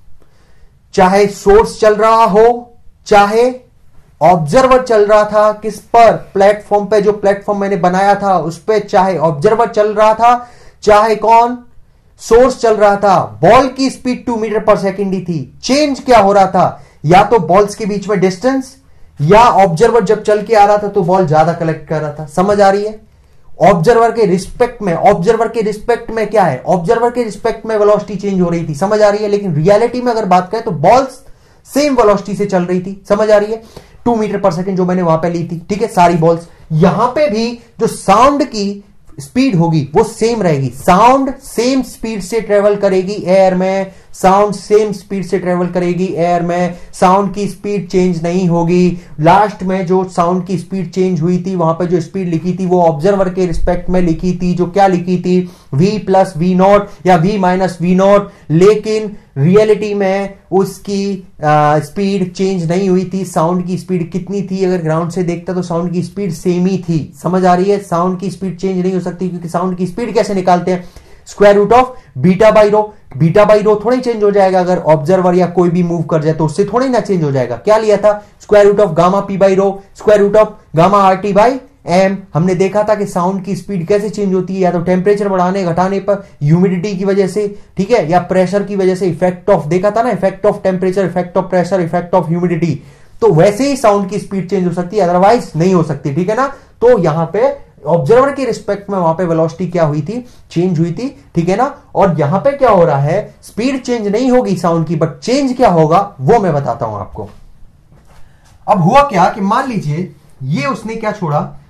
चाहे सोर्स चल रहा हो, चाहे ऑब्जर्वर चल रहा था, किस पर, प्लेटफॉर्म पे, जो प्लेटफॉर्म मैंने बनाया था उस पर, चाहे ऑब्जर्वर चल रहा था, चाहे कौन, सोर्स चल रहा था, बॉल की स्पीड 2 मीटर पर सेकंड ही थी। चेंज क्या हो रहा था, या तो बॉल्स के बीच में डिस्टेंस, या ऑब्जर्वर जब चल के आ रहा था तो बॉल ज्यादा कलेक्ट कर रहा था। समझ आ रही है, ऑब्जर्वर के रिस्पेक्ट में क्या है, ऑब्जर्वर के रिस्पेक्ट में वेलोसिटी चेंज हो रही थी। समझ आ रही है, लेकिन रियलिटी में अगर बात करें तो बॉल्स सेम वेलोसिटी से चल रही थी। समझ आ रही है, 2 मीटर पर सेकंड जो मैंने वहां पे ली थी, ठीक है, सारी बॉल्स। यहां पे भी जो साउंड की स्पीड होगी वो सेम रहेगी, साउंड सेम स्पीड से ट्रेवल करेगी एयर में, साउंड सेम स्पीड से ट्रेवल करेगी एयर में, साउंड की स्पीड चेंज नहीं होगी। लास्ट में जो साउंड की स्पीड चेंज हुई थी, वहां पे जो स्पीड लिखी थी वो ऑब्जर्वर के रिस्पेक्ट में लिखी थी, जो क्या लिखी थी, v प्लस वी नॉट या v माइनस वी नॉट, लेकिन रियलिटी में उसकी स्पीड चेंज नहीं हुई थी। साउंड की स्पीड कितनी थी, अगर ग्राउंड से देखता तो साउंड की स्पीड सेम ही थी। समझ आ रही है, साउंड की स्पीड चेंज नहीं हो सकती, क्योंकि साउंड की स्पीड कैसे निकालते हैं, square root of beta by rho. Beta by rho थोड़ी चेंज हो जाएगा, अगर ऑब्जर्वर या कोई भी मूव कर जाए तो उससे थोड़ी ना चेंज हो जाएगा। क्या लिया था, square root of gamma p by rho, square root of gamma R T by M. हमने देखा था कि साउंड की स्पीड कैसे चेंज होती है, या तो टेम्परेचर बढ़ाने घटाने पर, ह्यूमिडिटी की वजह से, ठीक है, या प्रेशर की वजह से, इफेक्ट ऑफ, देखा था ना, effect of temperature, effect of pressure, effect of humidity. तो वैसे ही साउंड की स्पीड चेंज हो सकती है, अदरवाइज नहीं हो सकती, ठीक है ना। तो यहां पे ऑब्जर्वर के रिस्पेक्ट में वहां पे वेलोसिटी क्या हुई थी, चेंज हुई थी, ठीक है ना। और यहां पे क्या हो रहा है, स्पीड चेंज नहीं होगी साउंड की, बट चेंज क्या होगा वो मैं बताता हूं आपको। अब हुआ क्या कि मान लीजिए ये उसने क्या छोड़ा,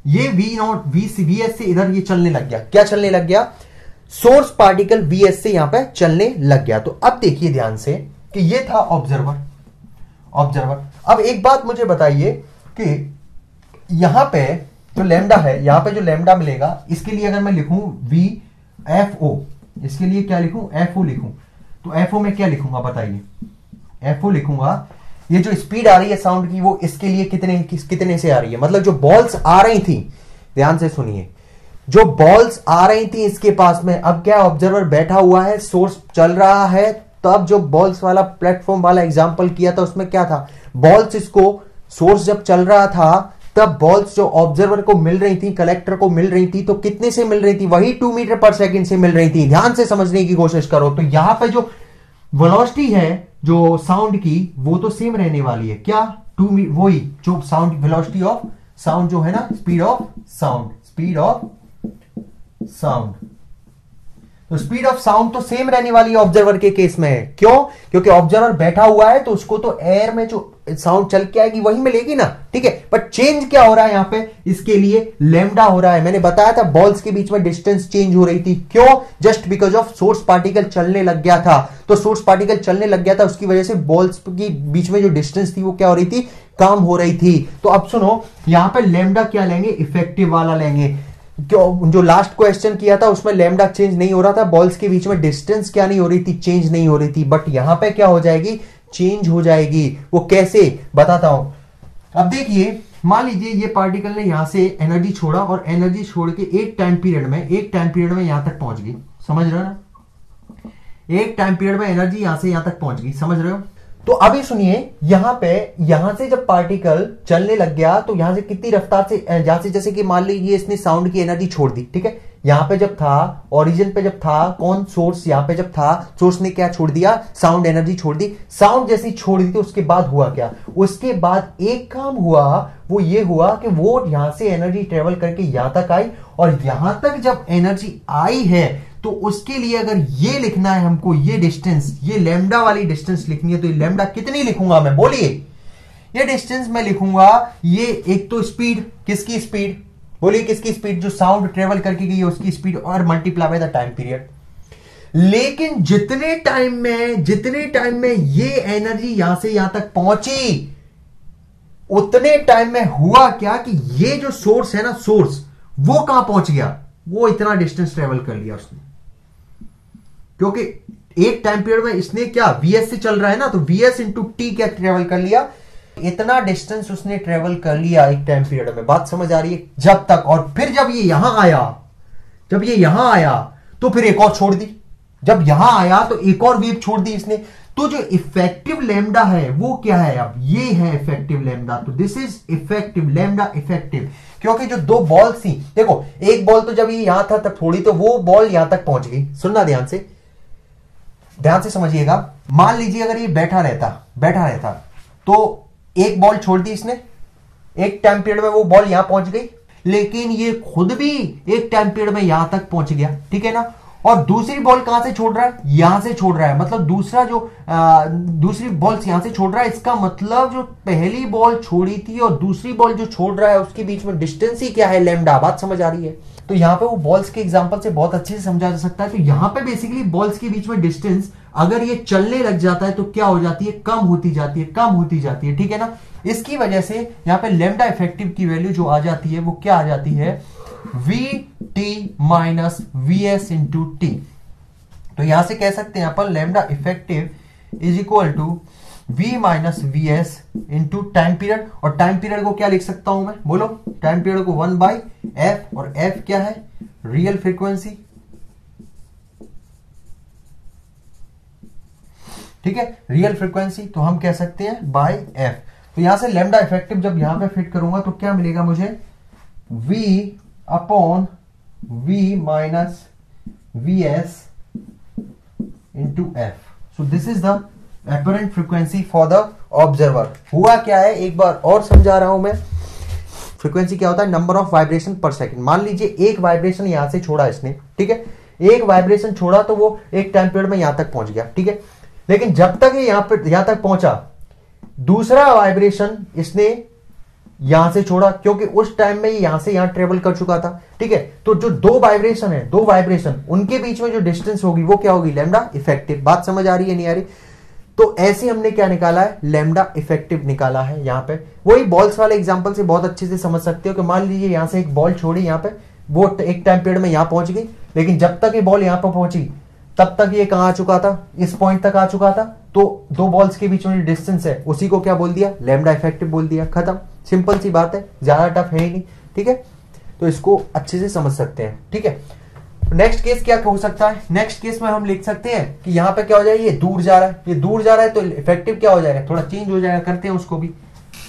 ये VS से इधर ये चलने लग गया, क्या चलने लग गया, सोर्स पार्टिकल VS से यहां पे चलने लग गया। तो अब देखिए ध्यान से कि ये था ऑब्जर्वर। अब एक बात मुझे बताइए कि यहां पे जो लैम्डा है, यहां पे जो लैम्डा मिलेगा, इसके लिए अगर मैं लिखूं VFO, इसके लिए क्या लिखूं, FO लिखूं, तो FO में क्या लिखूंगा बताइए, FO लिखूंगा, ये जो स्पीड आ रही है साउंड की वो इसके लिए कितने से आ रही है, मतलब जो बॉल्स आ रही थी, ध्यान से सुनिए, जो बॉल्स आ रही थी इसके पास में, अब क्या ऑब्जर्वर बैठा हुआ है, सोर्स चल रहा है। तब जो बॉल्स वाला प्लेटफॉर्म वाला एग्जांपल किया था उसमें क्या था, बॉल्स इसको, सोर्स जब चल रहा था तब बॉल्स जो ऑब्जर्वर को मिल रही थी, कलेक्टर को मिल रही थी, तो कितने से मिल रही थी, वही 2 मीटर पर सेकंड से मिल रही थी। ध्यान से समझने की कोशिश करो। तो यहां पे जो वेलोसिटी है जो साउंड की वो तो सेम रहने वाली है, क्या, वही जो साउंड वेलोसिटी ऑफ साउंड जो है ना, स्पीड ऑफ साउंड, तो स्पीड ऑफ साउंड तो सेम रहने वाली है ऑब्जर्वर के केस में। क्यों, क्योंकि ऑब्जर्वर बैठा हुआ है तो उसको तो एयर में जो साउंड चल के आएगी वही मिलेगी ना, ठीक है। बट चेंज क्या हो रहा है यहां पे, इसके लिए लैम्डा हो रहा है। मैंने बताया था बॉल्स के बीच में डिस्टेंस चेंज हो रही थी, क्यों, just because of source particle चलने लग गया था। तो सोर्स पार्टिकल चलने लग गया था, उसकी वजह से बॉल्स के बीच में जो डिस्टेंस थी वो क्या हो रही थी, कम हो रही थी। तो अब सुनो, यहां पे लैम्डा क्या लेंगे, इफेक्टिव वाला लेंगे। क्यों, जो लास्ट क्वेश्चन किया था उसमें लैम्डा चेंज नहीं हो रहा था, बॉल्स के बीच में डिस्टेंस क्या नहीं हो रही थी, चेंज नहीं हो रही थी। बट यहां पे क्या हो जाएगी, चेंज हो जाएगी। वो कैसे बताता हूं। अब देखिए, मान लीजिए ये पार्टिकल ने यहां से एनर्जी छोड़ा और एनर्जी छोड़ के एक टाइम पीरियड में यहां तक पहुंच गई, समझ रहे हो ना, एक टाइम पीरियड में एनर्जी यहां से यहां तक पहुंच गई, समझ रहे हो। तो अभी सुनिए, यहां से जब पार्टिकल चलने लग गया तो यहां से कितनी रफ्तार से, यहां से जैसे कि मान लीजिए इसने साउंड की एनर्जी छोड़ दी, ठीक है। यहां पे जब था, ओरिजिन पे जब था, कौन, सोर्स, यहां पे जब था, सोर्स ने क्या छोड़ दिया, साउंड एनर्जी छोड़ दी। साउंड जैसी छोड़ दी तो उसके बाद हुआ क्या, उसके बाद एक काम हुआ, वो ये हुआ कि वो यहां से एनर्जी ट्रेवल करके यहां तक आई, और यहां तक जब एनर्जी आई है तो उसके लिए अगर ये लिखना है हमको, ये डिस्टेंस, ये लैम्डा वाली डिस्टेंस लिखनी है, तो ये लैम्डा कितनी लिखूंगा मैं, बोलिए। ये डिस्टेंस मैं लिखूंगा, ये एक तो स्पीड, किसकी स्पीड, बोलिए किसकी स्पीड, जो साउंड ट्रेवल करके गई है उसकी स्पीड, और multiply by the time period. लेकिन जितने टाइम में ये एनर्जी यहां से यहां तक पहुंची, उतने टाइम में हुआ क्या कि ये जो सोर्स है ना, सोर्स, वो कहां पहुंच गया, वो इतना डिस्टेंस ट्रेवल कर लिया उसने। क्योंकि एक टाइम पीरियड में इसने क्या, VS से चल रहा है ना, तो VS इंटू T क्या ट्रेवल कर लिया, इतना डिस्टेंस उसने ट्रेवल कर लिया एक टाइम पीरियड में। बात समझ आ रही है, जब तक, और फिर जब ये यहां आया तो फिर एक और छोड़ दी, जब यहां आया तो एक और वेव छोड़ दी इसने। तो जो इफेक्टिव लैम्डा है वो क्या है, अब ये है इफेक्टिव लैम्डा। तो this is effective lambda, effective, क्योंकि जो दो बॉल्स थी, देखो एक बॉल तो जब ये यहां था तब थोड़ी, तो वो बॉल यहां तक पहुंच गई। सुनना ध्यान से समझिएगा। मान लीजिए अगर ये बैठा रहता तो एक बॉल छोड़ दी इसने, एक टाइम पीरियड में वो बॉल यहां पहुंच गई, लेकिन ये खुद भी एक टाइम पीरियड में यहां तक पहुंच गया, ठीक है ना। और दूसरी बॉल कहां से छोड़ रहा है, यहां से छोड़ रहा है, मतलब दूसरी बॉल यहां से छोड़ रहा है। इसका मतलब जो पहली बॉल छोड़ी थी और दूसरी बॉल जो छोड़ रहा है उसके बीच में डिस्टेंस ही क्या है, लैम्डा। बात समझ आ रही है। तो यहां पे वो बॉल्स के एग्जांपल से बहुत अच्छे से समझा जा सकता है। तो यहां पे बेसिकली बॉल्स के बीच में डिस्टेंस अगर ये चलने लग जाता है तो क्या हो जाती है, कम होती जाती है, ठीक है ना। इसकी वजह से यहां पे लैम्डा इफेक्टिव की वैल्यू जो आ जाती है वो क्या आ जाती है, VT minus VS into T। तो यहां से कह सकते हैं अपन lambda effective is equal to V minus VS into time period. और टाइम पीरियड को क्या लिख सकता हूं मैं, बोलो। टाइम पीरियड को 1/f, और f क्या है, रियल फ्रीक्वेंसी, ठीक है, रियल फ्रीक्वेंसी। तो हम कह सकते हैं बाय f। तो यहां से लैम्डा इफेक्टिव जब यहां पे फिट करूंगा तो क्या मिलेगा मुझे, V upon V minus VS into f। So this is the apparent frequency for the observer. हुआ क्या है, एक बार और समझा रहा हूं मैं। फ्रीक्वेंसी क्या होता है, number of vibration per second. मान लीजिए एक वाइब्रेशन यहां से छोड़ा इसने, ठीक है, एक वाइब्रेशन छोड़ा तो वो एक टाइम पीरियड में यहां तक पहुंच गया, ठीक है। लेकिन जब तक ये यहां तक पहुंचा, दूसरा वाइब्रेशन इसने यहां से छोड़ा क्योंकि उस टाइम में यहां से यहां ट्रेवल कर चुका था, ठीक है। तो जो दो वाइब्रेशन है, दो वाइब्रेशन, उनके बीच में जो डिस्टेंस होगी वो क्या होगी, लैम्डा इफेक्टिव। बात समझ आ रही है नहीं आ रही? तो ऐसे हमने क्या निकाला है, लैम्डा इफेक्टिव निकाला है। यहां पे वही बॉल्स वाले एग्जांपल से बहुत अच्छे से समझ सकते हो कि मान लीजिए यहां से एक बॉल छोड़ी, यहां पे वो एक टाइम पीरियड में यहां पहुंच गई, लेकिन जब तक ये बॉल यहां पर पहुंची तब तक ये कहां आ चुका था, इस पॉइंट तक आ चुका था। तो दो बॉल्स के बीच में जो डिस्टेंस है उसी को क्या बोल दिया, लैम्डा इफेक्टिव बोल दिया, खत्म। सिंपल सी बात है, ज्यादा टफ है ही नहीं, ठीक है। तो इसको अच्छे से समझ सकते हैं, ठीक है। नेक्स्ट केस क्या हो सकता है, नेक्स्ट केस में हम लिख सकते हैं कि यहां पे क्या हो जाएगा, ये दूर जा रहा है, ये दूर जा रहा है, तो इफेक्टिव क्या हो जाएगा, थोड़ा चेंज हो जाएगा, करते हैं उसको भी।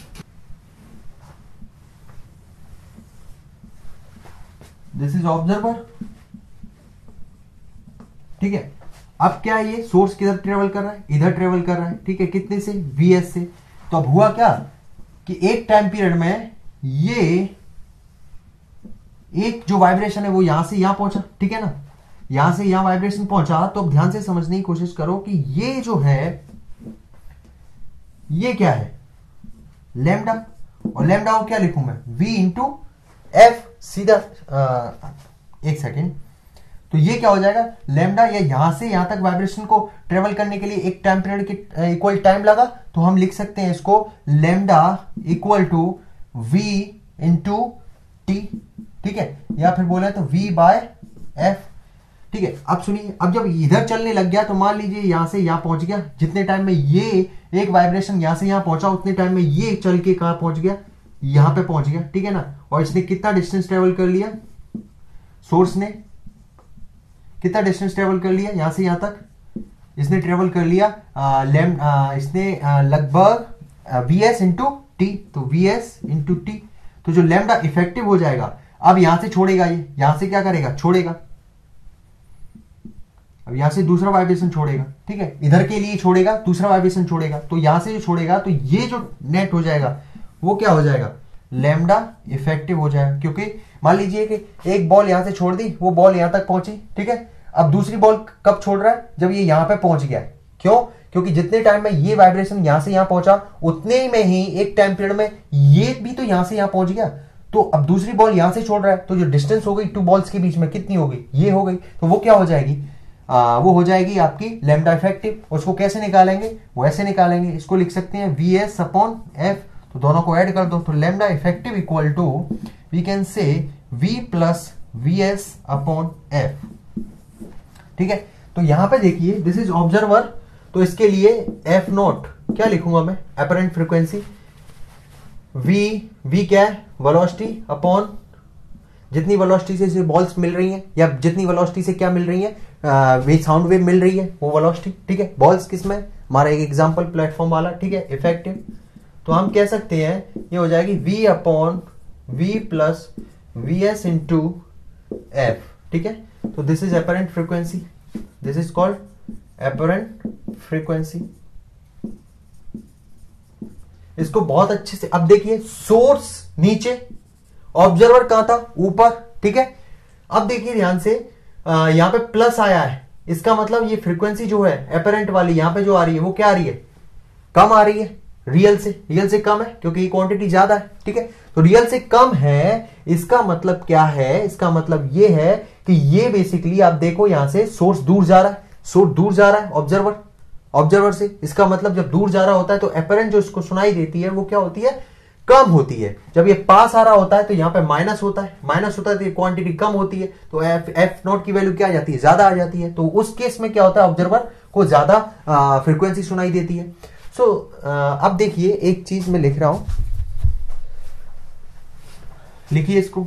दिस इज ऑब्जर्वर, ठीक है। अब क्या है, ये सोर्स किधर ट्रेवल कर रहा है, इधर ट्रेवल कर रहा है, ठीक है। कितने से, Vs से। तो अब हुआ क्या कि एक टाइम पीरियड में ये एक जो वाइब्रेशन है वो यहां से यहां पहुंचा, ठीक है ना, यहां से यहां वाइब्रेशन पहुंचा। तो अब ध्यान से समझने की कोशिश करो कि ये जो है ये क्या है, लैम्डा। और लैम्डा को क्या लिखूं मैं, V इंटू एफ, सीधा एक सेकेंड। तो ये क्या हो जाएगा, लैम्डा, या यहां से यहां तक वाइब्रेशन को ट्रेवल करने के लिए एक टाइम पीरियड के इक्वल टाइम लगा, तो हम लिख सकते हैं इसको lambda equal to V into T, ठीक है। या फिर बोले तो V बाय एफ, ठीक है। अब सुनिए, अब जब इधर चलने लग गया तो मान लीजिए यहां से यहां पहुंच गया, जितने टाइम में ये एक वाइब्रेशन यहां से यहां पहुंचा उतने टाइम में ये चल के कहां पहुंच गया, यहां पे पहुंच गया, ठीक है ना। और इसने कितना डिस्टेंस ट्रेवल कर लिया, सोर्स ने कितना डिस्टेंस ट्रेवल कर लिया, यहां से यहां तक इसने ट्रेवल कर लिया इसने लगभग Vs इंटू टी, तो Vs इंटू टी। तो जो लैम्डा इफेक्टिव हो जाएगा, अब यहां से छोड़ेगा, ये यहां से क्या करेगा, छोड़ेगा। अब यहां से दूसरा वाइब्रेशन छोड़ेगा, ठीक है, इधर के लिए छोड़ेगा, दूसरा वाइब्रेशन छोड़ेगा। तो यहां से जो छोड़ेगा तो ये जो नेट हो जाएगा वो क्या हो जाएगा, लैम्डा इफेक्टिव हो जाएगा। क्योंकि मान लीजिए कि एक बॉल यहां से छोड़ दी, वो बॉल यहां तक पहुंची, ठीक है। अब दूसरी बॉल कब छोड़ रहा है, जब ये यहां पे पहुंच गया है। क्यों, क्योंकि जितने टाइम में ये वाइब्रेशन यहां से यहां पहुंचा उतने में ही एक टाइम पीरियड में ये भी तो यहां से यहां पहुंच गया। तो अब दूसरी बॉल यहां से छोड़ रहा है, तो जो डिस्टेंस हो गई टू बॉल्स के बीच में कितनी हो गई, ये हो गई। तो वो क्या हो जाएगी, वो हो जाएगी आपकी लैम्डा इफेक्टिव। उसको कैसे निकालेंगे, वो ऐसे निकालेंगे, इसको लिख सकते हैं Vs अपॉन एफ। तो दोनों को ऐड कर दो, तो lambda effective equal to we can say V plus Vs upon f, ठीक है। तो यहां पे देखिए दिस इज ऑब्जर्वर, तो इसके लिए एफ नॉट क्या लिखूंगा मैं, अपरेंट फ्रीक्वेंसी। V क्या है, वेलोसिटी अपॉन जितनी वेलोसिटी से इसे बॉल्स मिल रही हैं, या जितनी वेलोसिटी से क्या मिल रही है, वे साउंड वेव मिल रही है, वो वेलोसिटी, ठीक है। बॉल्स किसमें, हमारा एक एग्जांपल प्लेटफॉर्म वाला, ठीक है, इफेक्टिव। तो हम कह सकते हैं ये हो जाएगी V upon V plus Vs into f, ठीक है। तो this is apparent frequency, this is called apparent frequency. इसको बहुत अच्छे से, अब देखिए सोर्स नीचे, ऑब्जर्वर कहां था, ऊपर, ठीक है। अब देखिए ध्यान से, यहां पे प्लस आया है, इसका मतलब ये फ्रीक्वेंसी जो है अपरेंट वाली यहां पे जो आ रही है वो क्या आ रही है, कम आ रही है रियल से कम है, क्योंकि ये क्वांटिटी ज्यादा है, ठीक है। तो रियल से कम है, इसका मतलब क्या है, इसका मतलब ये है कि ये बेसिकली आप देखो यहां से सोर्स दूर जा रहा है, सोर्स दूर जा रहा है ऑब्जर्वर से। इसका मतलब जब दूर जा रहा होता है तो अपरेंट जो इसको सुनाई देती है वो क्या होती है, कम होती है। जब ये पास आ रहा होता है तो यहां पे माइनस होता है तो ये क्वांटिटी कम होती है, तो एफ नॉट की वैल्यू क्या आ जाती है, ज्यादा आ जाती है। तो उस केस में क्या होता है, ऑब्जर्वर को ज्यादा फ्रीक्वेंसी सुनाई देती है। सो अब देखिए एक चीज मैं लिख रहा हूं, लिखिए इसको।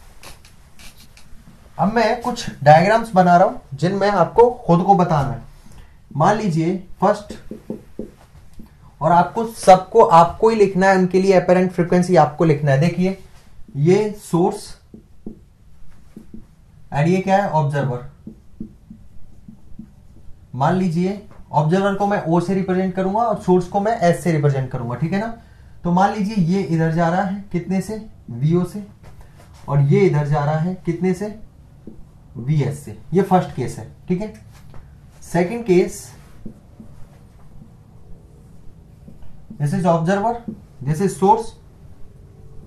अब मैं कुछ डायग्राम्स बना रहा हूं जिनमें आपको खुद को बताना है। मान लीजिए फर्स्ट, और आपको ही लिखना है, उनके लिए अपरेंट फ्रीक्वेंसी आपको लिखना है। देखिए ये सोर्स एंड ये क्या है, ऑब्जर्वर। मान लीजिए ऑब्जर्वर को मैं O से रिप्रेजेंट करूंगा और सोर्स को मैं S से रिप्रेजेंट करूंगा, ठीक है ना। तो मान लीजिए ये इधर जा रहा है कितने से, VO से, और ये इधर जा रहा है कितने से, VS से। ये फर्स्ट केस है, ठीक है। Second case, this is observer, this is source,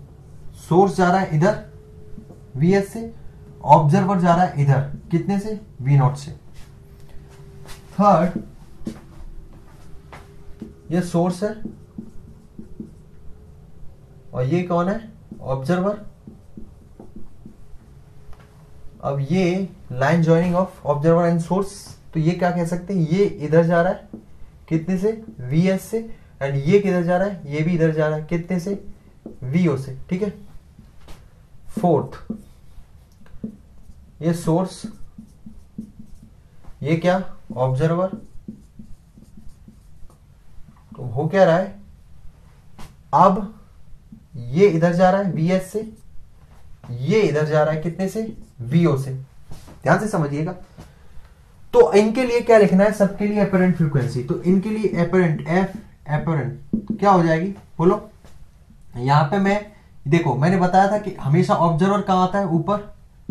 source जा रहा है इधर Vs से, ऑब्जर्वर जा रहा है इधर कितने से, V0 से। थर्ड, ये सोर्स है और ये कौन है, ऑब्जर्वर। अब ये line joining of observer and source, तो ये क्या कह सकते हैं, ये इधर जा रहा है कितने से, Vs से, एंड ये किधर जा रहा है, ये भी इधर जा रहा है कितने से, Vo से। ठीक है। फोर्थ, ये सोर्स, ये क्या, ऑब्जर्वर। तो हो क्या रहा है, अब ये इधर जा रहा है Vs से, ये इधर जा रहा है कितने से, Vo से। ध्यान से समझिएगा। तो इनके लिए क्या लिखना है, सबके लिए एपरेंट फ्रीक्वेंसी। तो इनके लिए एपरेंट, एफ एपरेंट क्या हो जाएगी बोलो। यहां पे मैं देखो, मैंने बताया था कि हमेशा ऑब्जर्वर कहां आता है, ऊपर,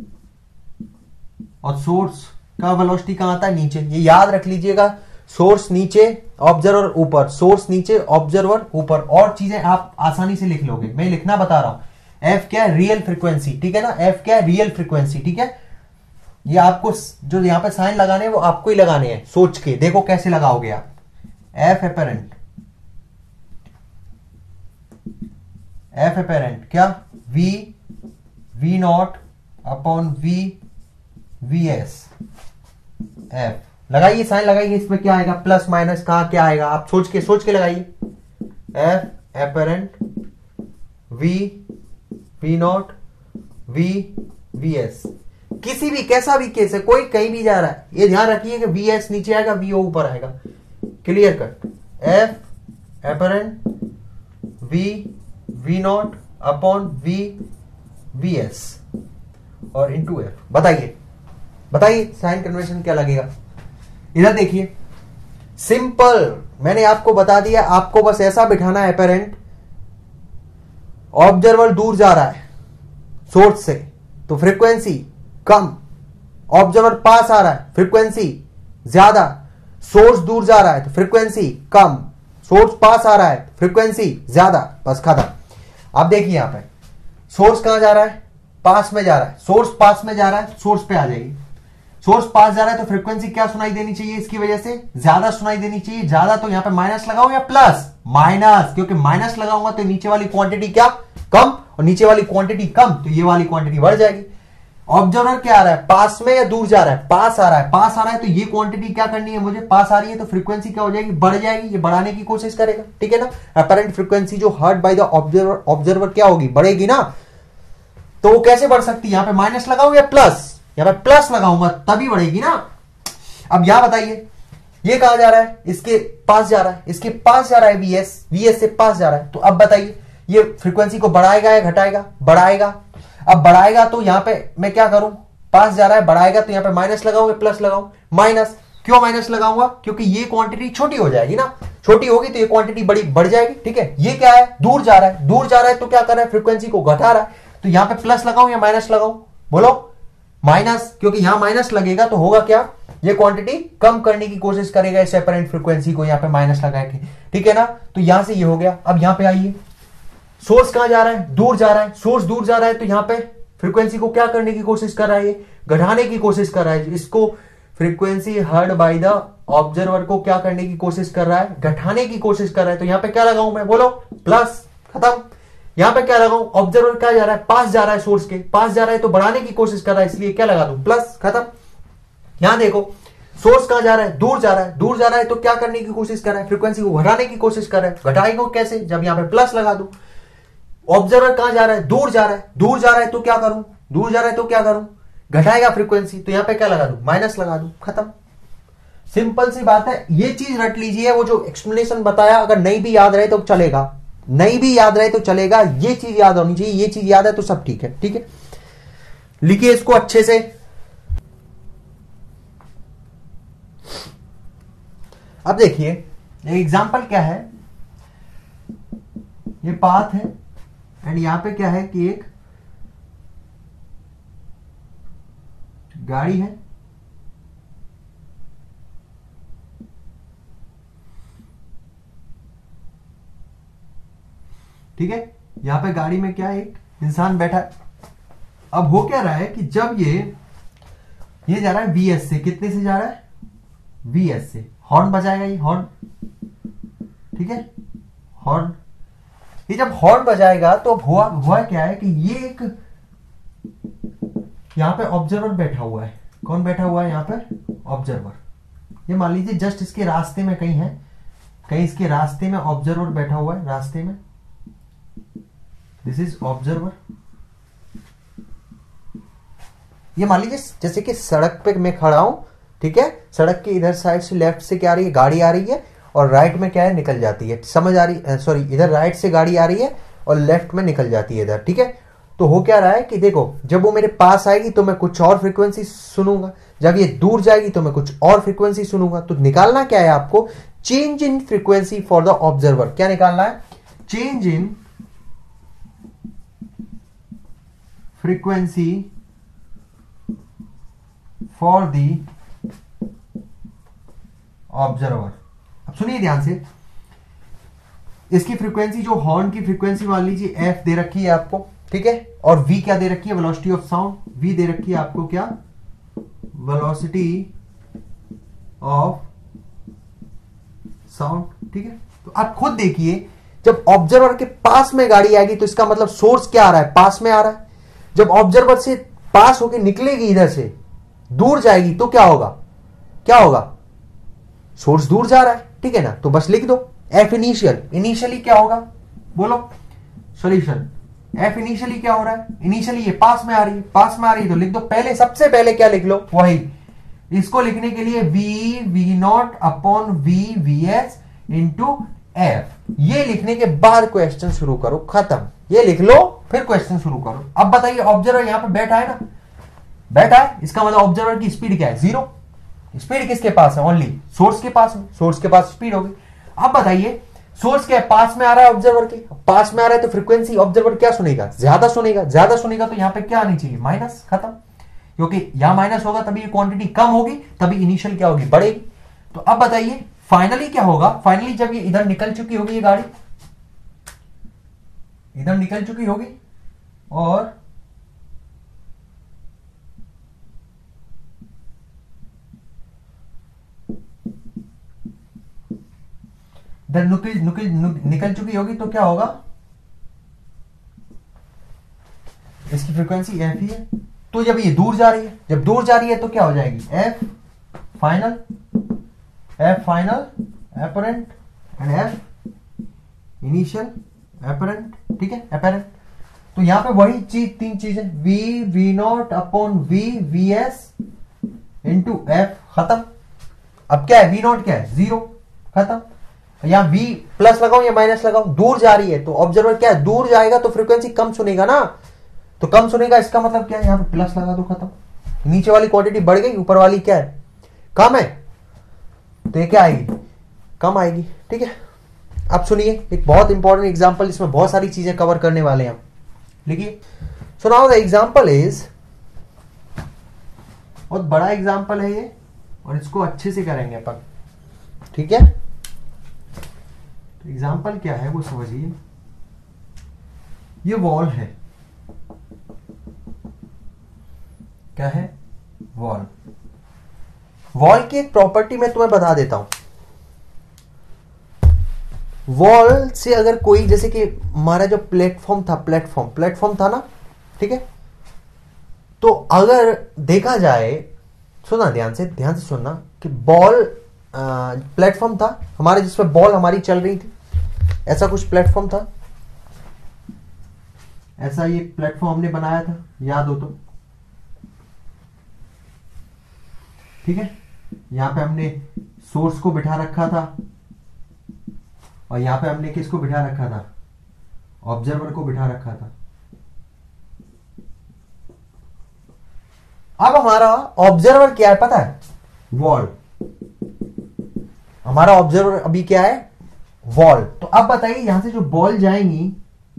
और सोर्स का वेलोसिटी कहां आता है, नीचे। ये याद रख लीजिएगा, सोर्स नीचे, ऑब्जर्वर ऊपर, सोर्स नीचे, ऑब्जर्वर ऊपर। और चीजें आप आसानी से लिख लोगे, मैं लिखना बता रहा हूं। एफ क्या है, रियल फ्रीक्वेंसी। ठीक है ना, एफ क्या है, रियल फ्रीक्वेंसी। ठीक है, ये आपको जो यहां पे साइन लगाने हैं वो आपको ही लगाने हैं, सोच के देखो कैसे लगाओगे आप। एफ एपेरेंट, एफ एपेरेंट क्या, v naught upon v s. F लगाइए, साइन लगाइए, इसमें क्या आएगा, प्लस माइनस कहां क्या आएगा, आप सोच के लगाइए। F apparent v naught v s. किसी भी कैसा भी केस है, कोई कहीं भी जा रहा है, ये ध्यान रखिए कि वी एस नीचे आएगा, वी ओ ऊपर आएगा। Clear cut. F apparent v naught upon v s और इंटू एफ। बताइए साइन कन्वेंशन क्या लगेगा। इधर देखिए, सिंपल, मैंने आपको बता दिया, आपको बस ऐसा बिठाना है एपेरेंट, ऑब्जर्वर दूर जा रहा है सोर्स से तो फ्रीक्वेंसी कम, ऑब्जर्वर पास आ रहा है फ्रीक्वेंसी ज्यादा, सोर्स दूर जा रहा है तो फ्रीक्वेंसी कम, सोर्स पास आ रहा है फ्रीक्वेंसी ज्यादा, बस खत्म। आप देखिए यहां पे सोर्स कहां जा रहा है, पास में जा रहा है, सोर्स पास में जा रहा है, सोर्स पे आ जाएगी। सोर्स पास जा रहा है तो फ्रीक्वेंसी क्या सुनाई देनी चाहिए, इसकी वजह से ज्यादा सुनाई देनी चाहिए। ज्यादा तो यहां पे माइनस लगाओ या प्लस, माइनस, क्योंकि माइनस लगाऊंगा तो नीचे वाली क्वांटिटी क्या, कम, और नीचे वाली क्वांटिटी कम तो ये वाली क्वांटिटी बढ़ जाएगी। ऑब्जर्वर क्या आ रहा है, पास में या दूर जा रहा है, पास आ रहा है, पास आ रहा है तो ये क्वांटिटी क्या करनी है मुझे, पास आ रही है तो फ्रीक्वेंसी क्या हो जाएगी, बढ़ जाएगी, ये बढ़ाने की कोशिश करेगा। ठीक है ना, अपरेंट फ्रीक्वेंसी जो हर्ड बाय द ऑब्जर्वर क्या होगी, बढ़ेगी ना। तो वो कैसे बढ़ सकती है, यहां पे माइनस लगाऊं या प्लस, यहां पे प्लस लगाऊंगा तभी बढ़ेगी ना। अब यहां बताइए ये कहां जा रहा है, इसके पास जा रहा है, इसके पास जा रहा है वीएस से पास जा रहा है। तो अब बताइए ये फ्रीक्वेंसी को बढ़ाएगा या घटाएगा, बढ़ाएगा। अब बढ़ाएगा तो यहां पे मैं क्या करूं, पास जा रहा है, बढ़ाएगा तो यहां पे माइनस लगाऊं या प्लस लगाऊं, माइनस। क्यों माइनस लगाऊंगा, क्योंकि ये क्वांटिटी छोटी हो जाएगी ना, छोटी होगी तो ये क्वांटिटी बड़ी बढ़ जाएगी। ठीक है, ये क्या है, दूर जा रहा है, दूर जा रहा है तो क्या कर रहा है, फ्रीक्वेंसी को घटा रहा है। तो यहां पे प्लस लगाऊं या माइनस लगाऊं, बोलो, माइनस, क्योंकि यहां माइनस लगेगा तो होगा क्या, ये क्वांटिटी कम करने की कोशिश करेगा इस अपरेंट फ्रीक्वेंसी को, यहां पे माइनस लगा के। ठीक है ना, तो यहां से ये हो गया। अब यहां पे आइए, सोर्स कहां जा रहा है, दूर जा रहा है, सोर्स दूर जा रहा है तो यहां पे फ्रीक्वेंसी को क्या करने की कोशिश कर रहा है, ये घटाने की कोशिश कर रहा है। इसको frequency heard by the observer को क्या करने की कोशिश कर रहा है, घटाने की कोशिश कर रहा है। तो यहां पे क्या लगाऊं मैं, बोलो, प्लस, खत्म। यहां पे क्या लगाऊं, ऑब्जर्वर क्या जा रहा है, पास जा रहा है, सोर्स के पास जा रहा है तो बढ़ाने की कोशिश कर रहा है, इसलिए क्या लगा दूं, प्लस, खत्म। यहां देखो सोर्स कहां जा रहा है, दूर जा रहा है, दूर जा रहा है तो क्या करने की कोशिश कर रहा है, फ्रीक्वेंसी को घटाने की कोशिश कर रहा है। घटाएगा कैसे, जब यहां पे प्लस लगा दूं। ऑब्जर्वर कहां जा रहा है, दूर जा रहा है, दूर जा रहा है तो क्या करूं, दूर जा रहा है तो क्या करूं, घटाएगा फ्रीक्वेंसी, तो यहां पे क्या लगा दूं, माइनस लगा दूं, खत्म। सिंपल सी बात है, ये चीज रट लीजिए। वो जो एक्सप्लेनेशन बताया अगर नहीं भी याद रहे तो चलेगा, नहीं भी याद रहे तो चलेगा, ये चीज याद होनी चाहिए। ये चीज याद है तो सब ठीक है। ठीक है, लिखिए इसको अच्छे से। अब देखिए एग्जांपल क्या है, ये पाथ है एंड यहां पे क्या है कि एक गाड़ी है, ठीक है। यहां पे गाड़ी में क्या है, एक इंसान बैठा है। अब हो क्या रहा है कि जब ये जा रहा है VS से, कितने से जा रहा है? VS से। हॉर्न बजाएगा ये, हॉर्न, ठीक है, हॉर्न। ये जब हॉर्न बजाएगा तो अब हुआ क्या है कि ये एक यहां पे ऑब्जर्वर बैठा हुआ है। कौन बैठा हुआ है यहां पे? ऑब्जर्वर। ये मान लीजिए जस्ट इसके रास्ते में कहीं है, कहीं इसके रास्ते में ऑब्जर्वर बैठा हुआ है, रास्ते में। This is observer. ये मान लीजिए जैसे कि सड़क पे मैं खड़ा हूं, ठीक है, सड़क के इधर साइड से लेफ्ट से क्या आ रही है? गाड़ी आ रही है, और राइट में क्या है? निकल जाती है। समझ आ रही है? सॉरी, इधर राइट से गाड़ी आ रही है और लेफ्ट में निकल जाती है इधर, ठीक है। तो हो क्या रहा है कि देखो, जब वो मेरे पास आएगी तो मैं कुछ और फ्रीक्वेंसी सुनूंगा, जब ये दूर जाएगी तो मैं कुछ और फ्रीक्वेंसी सुनूंगा। तो निकालना क्या है आपको? Change in frequency for the observer. क्या निकालना है? Change in frequency for the observer. अब सुनिए ध्यान से, इसकी फ्रीक्वेंसी, जो हॉर्न की फ्रीक्वेंसी मान लीजिए f दे रखी है आपको, ठीक है, और v क्या दे रखी है? Velocity of sound. v दे रखी है आपको क्या? वेलोसिटी ऑफ साउंड, ठीक है। तो आप खुद देखिए, जब ऑब्जर्वर के पास में गाड़ी आएगी तो इसका मतलब सोर्स क्या आ रहा है? पास में आ रहा है। जब ऑब्जर्वर से पास होकर निकलेगी, इधर से दूर जाएगी तो क्या होगा? क्या होगा? सोर्स दूर जा रहा है, ठीक है ना। तो बस लिख दो एफ इनिशियल। इनिशियली क्या होगा? बोलो सॉल्यूशन। एफ इनिशियली क्या हो रहा है? इनिशियली ये पास में आ रही है, पास में आ रही है तो लिख दो पहले, सबसे पहले क्या लिख लो? वही। इसको लिखने के लिए v naught upon v s into f. ये लिखने के बाद क्वेश्चन शुरू करो, खत्म। ये लिख लो, फिर क्वेश्चन शुरू करो। अब बताइए, ऑब्जर्वर यहां पे बैठा है ना, बैठा है, इसका मतलब ऑब्जर्वर की स्पीड क्या है? 0। स्पीड किसके पास है? ओनली सोर्स के पास में। सोर्स के पास स्पीड होगी। अब बताइए, सोर्स के पास में आ रहा है ऑब्जर्वर के, पास में आ रहा है तो फ्रीक्वेंसी ऑब्जर्वर क्या सुनेगा? ज्यादा सुनेगा। ज्यादा सुनेगा तो यहां पे क्या आनी चाहिए? माइनस। खत्म। क्योंकि यहां माइनस होगा तभी ये क्वांटिटी कम होगी, तभी इनिशियल क्या होगी? बढ़ेगी। तो अब बताइए फाइनली क्या होगा? फाइनली जब ये इधर निकल चुकी होगी, ये गाड़ी इधर निकल चुकी होगी और निकल चुकी होगी तो क्या होगा? इसकी फ्रीक्वेंसी एफ ही है। तो जब ये दूर जा रही है, जब दूर जा रही है तो क्या हो जाएगी? F final apparent and f initial apparent, ठीक है, एपरेंट। तो यहां पे वही चीज, तीन चीजें, v naught upon v s into f. खत्म। अब क्या है? वी नॉट क्या है? 0। खत्म। यहां v प्लस लगाऊं या माइनस लगाऊं? दूर जा रही है तो ऑब्जर्वर क्या है? दूर जाएगा तो फ्रीक्वेंसी कम सुनेगा ना, तो कम सुनेगा, इसका मतलब क्या है? यहां पे प्लस लगा दो, खत्म। नीचे वाली क्वांटिटी बढ़ गई, ऊपर वाली क्या है? कम है, तो ये क्या आएगी? कम आएगी, ठीक है। अब सुनिए एक बहुत इंपॉर्टेंट एग्जांपल, इसमें बहुत सारी चीजें कवर करने वाले हैं हम। लिखिए, so now the example is, बहुत बड़ा एग्जांपल है ये और इसको अच्छे से करेंगे अपन, ठीक है। एग्जाम्पल क्या है वो समझिए। ये वॉल है, क्या है? वॉल। वॉल की एक प्रॉपर्टी मैं तुम्हें बता देता हूं। वॉल से अगर कोई, जैसे कि हमारा जो प्लेटफॉर्म था ना, ठीक है, तो अगर देखा जाए, सुना ध्यान से सुनना, कि बॉल प्लेटफॉर्म था हमारे, जिसमें बॉल हमारी चल रही थी, ऐसा कुछ प्लेटफॉर्म था, ऐसा ये प्लेटफॉर्म हमने बनाया था, याद हो तो, ठीक है। यहां पे हमने सोर्स को बिठा रखा था और यहां पे हमने किसको बिठा रखा था? ऑब्जर्वर को बिठा रखा था। अब हमारा ऑब्जर्वर क्या है पता है? वॉल। हमारा ऑब्जर्वर अभी क्या है? वॉल। तो अब बताइए, यहां से जो बॉल जाएंगी,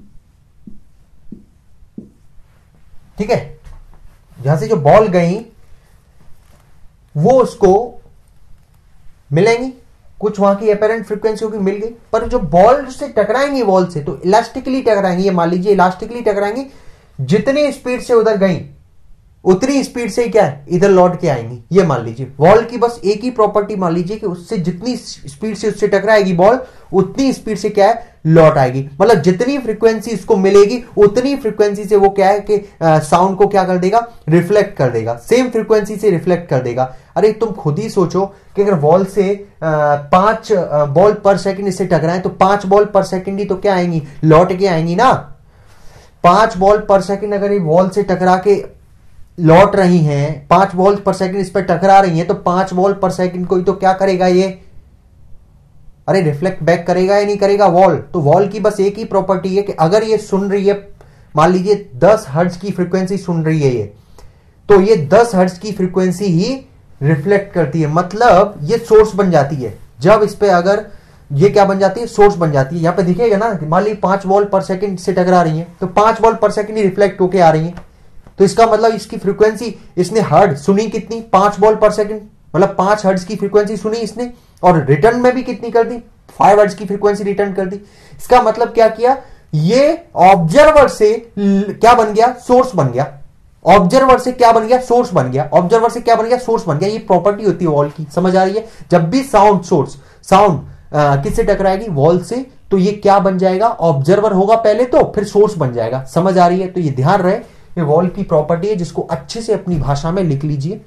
ठीक है, यहां से जो बॉल गई वो उसको मिलेंगी, कुछ वहां की अपेरेंट फ्रीक्वेंसी होगी, मिल गई। पर जो बॉल से टकराएंगी वॉल से, तो इलास्टिकली टकराएंगी, ये मान लीजिए इलास्टिकली टकराएंगी, जितनी स्पीड से उधर गई उतनी स्पीड से क्या है इधर लौट के आएंगी। ये मान लीजिए बॉल की बस एक ही प्रॉपर्टी मान लीजिए कि उससे जितनी स्पीड से उससे टकराएगी बॉल उतनी स्पीड से क्या है लौट आएगी। मतलब जितनी फ्रीक्वेंसी इसको मिलेगी उतनी फ्रीक्वेंसी से वो क्या है कि साउंड को क्या कर देगा, रिफ्लेक्ट कर देगा, सेम फ्रीक्वेंसी से रिफ्लेक्ट कर देगा। अरे तुम खुद ही सोचो कि अगर बॉल से 5 बॉल पर सेकंड इससे टकराए तो 5 बॉल पर सेकंड ही तो क्या आएंगी, लौट के आएंगी ना। 5 बॉल पर सेकंड अगर ये बॉल से टकरा के लौट रही हैं, 5 बॉल पर सेकंड इस पर टकरा रही हैं, तो 5 बॉल पर सेकंड को ही तो क्या करेगा ये, अरे रिफ्लेक्ट बैक करेगा या नहीं करेगा वॉल। तो वॉल की बस एक ही प्रॉपर्टी है कि अगर ये सुन रही है, मान लीजिए 10 हर्ट्ज की फ्रीक्वेंसी सुन रही है ये, तो ये 10 हर्ट्ज की फ्रीक्वेंसी ही रिफ्लेक्ट करती है। मतलब ये सोर्स बन जाती है। जब इस पे अगर ये क्या बन जाती है, सोर्स बन जाती है। यहां पे दिखेगा ना, मान लीजिए 5 बॉल पर सेकंड से टकरा रही है, तो 5 बॉल पर सेकंड ही रिफ्लेक्ट होके आ रही है। तो इसका मतलब इसकी फ्रीक्वेंसी इसने हर्ट्ज सुनी कितनी, 5 बॉल पर सेकंड, मतलब 5 हर्ट्ज की फ्रीक्वेंसी सुनी इसने, और रिटर्न में भी कितनी कर दी, 5 हर्ट्ज की फ्रीक्वेंसी रिटर्न कर दी। इसका मतलब क्या किया, ये ऑब्जर्वर से क्या बन गया, सोर्स बन गया। ऑब्जर्वर से क्या बन गया, सोर्स बन गया। ऑब्जर्वर से क्या बन गया, सोर्स बन गया। ये प्रॉपर्टी होती है वॉल की, समझ आ रही है। जब भी साउंड सोर्स, साउंड किससे टकराएगी, वॉल से, तो ये क्या बन जाएगा, ऑब्जर्वर होगा पहले तो फिर सोर्स बन जाएगा। समझ आ रही है। तो ये ध्यान रहे, ये वॉल की प्रॉपर्टी है, जिसको अच्छे से अपनी भाषा में लिख लीजिए।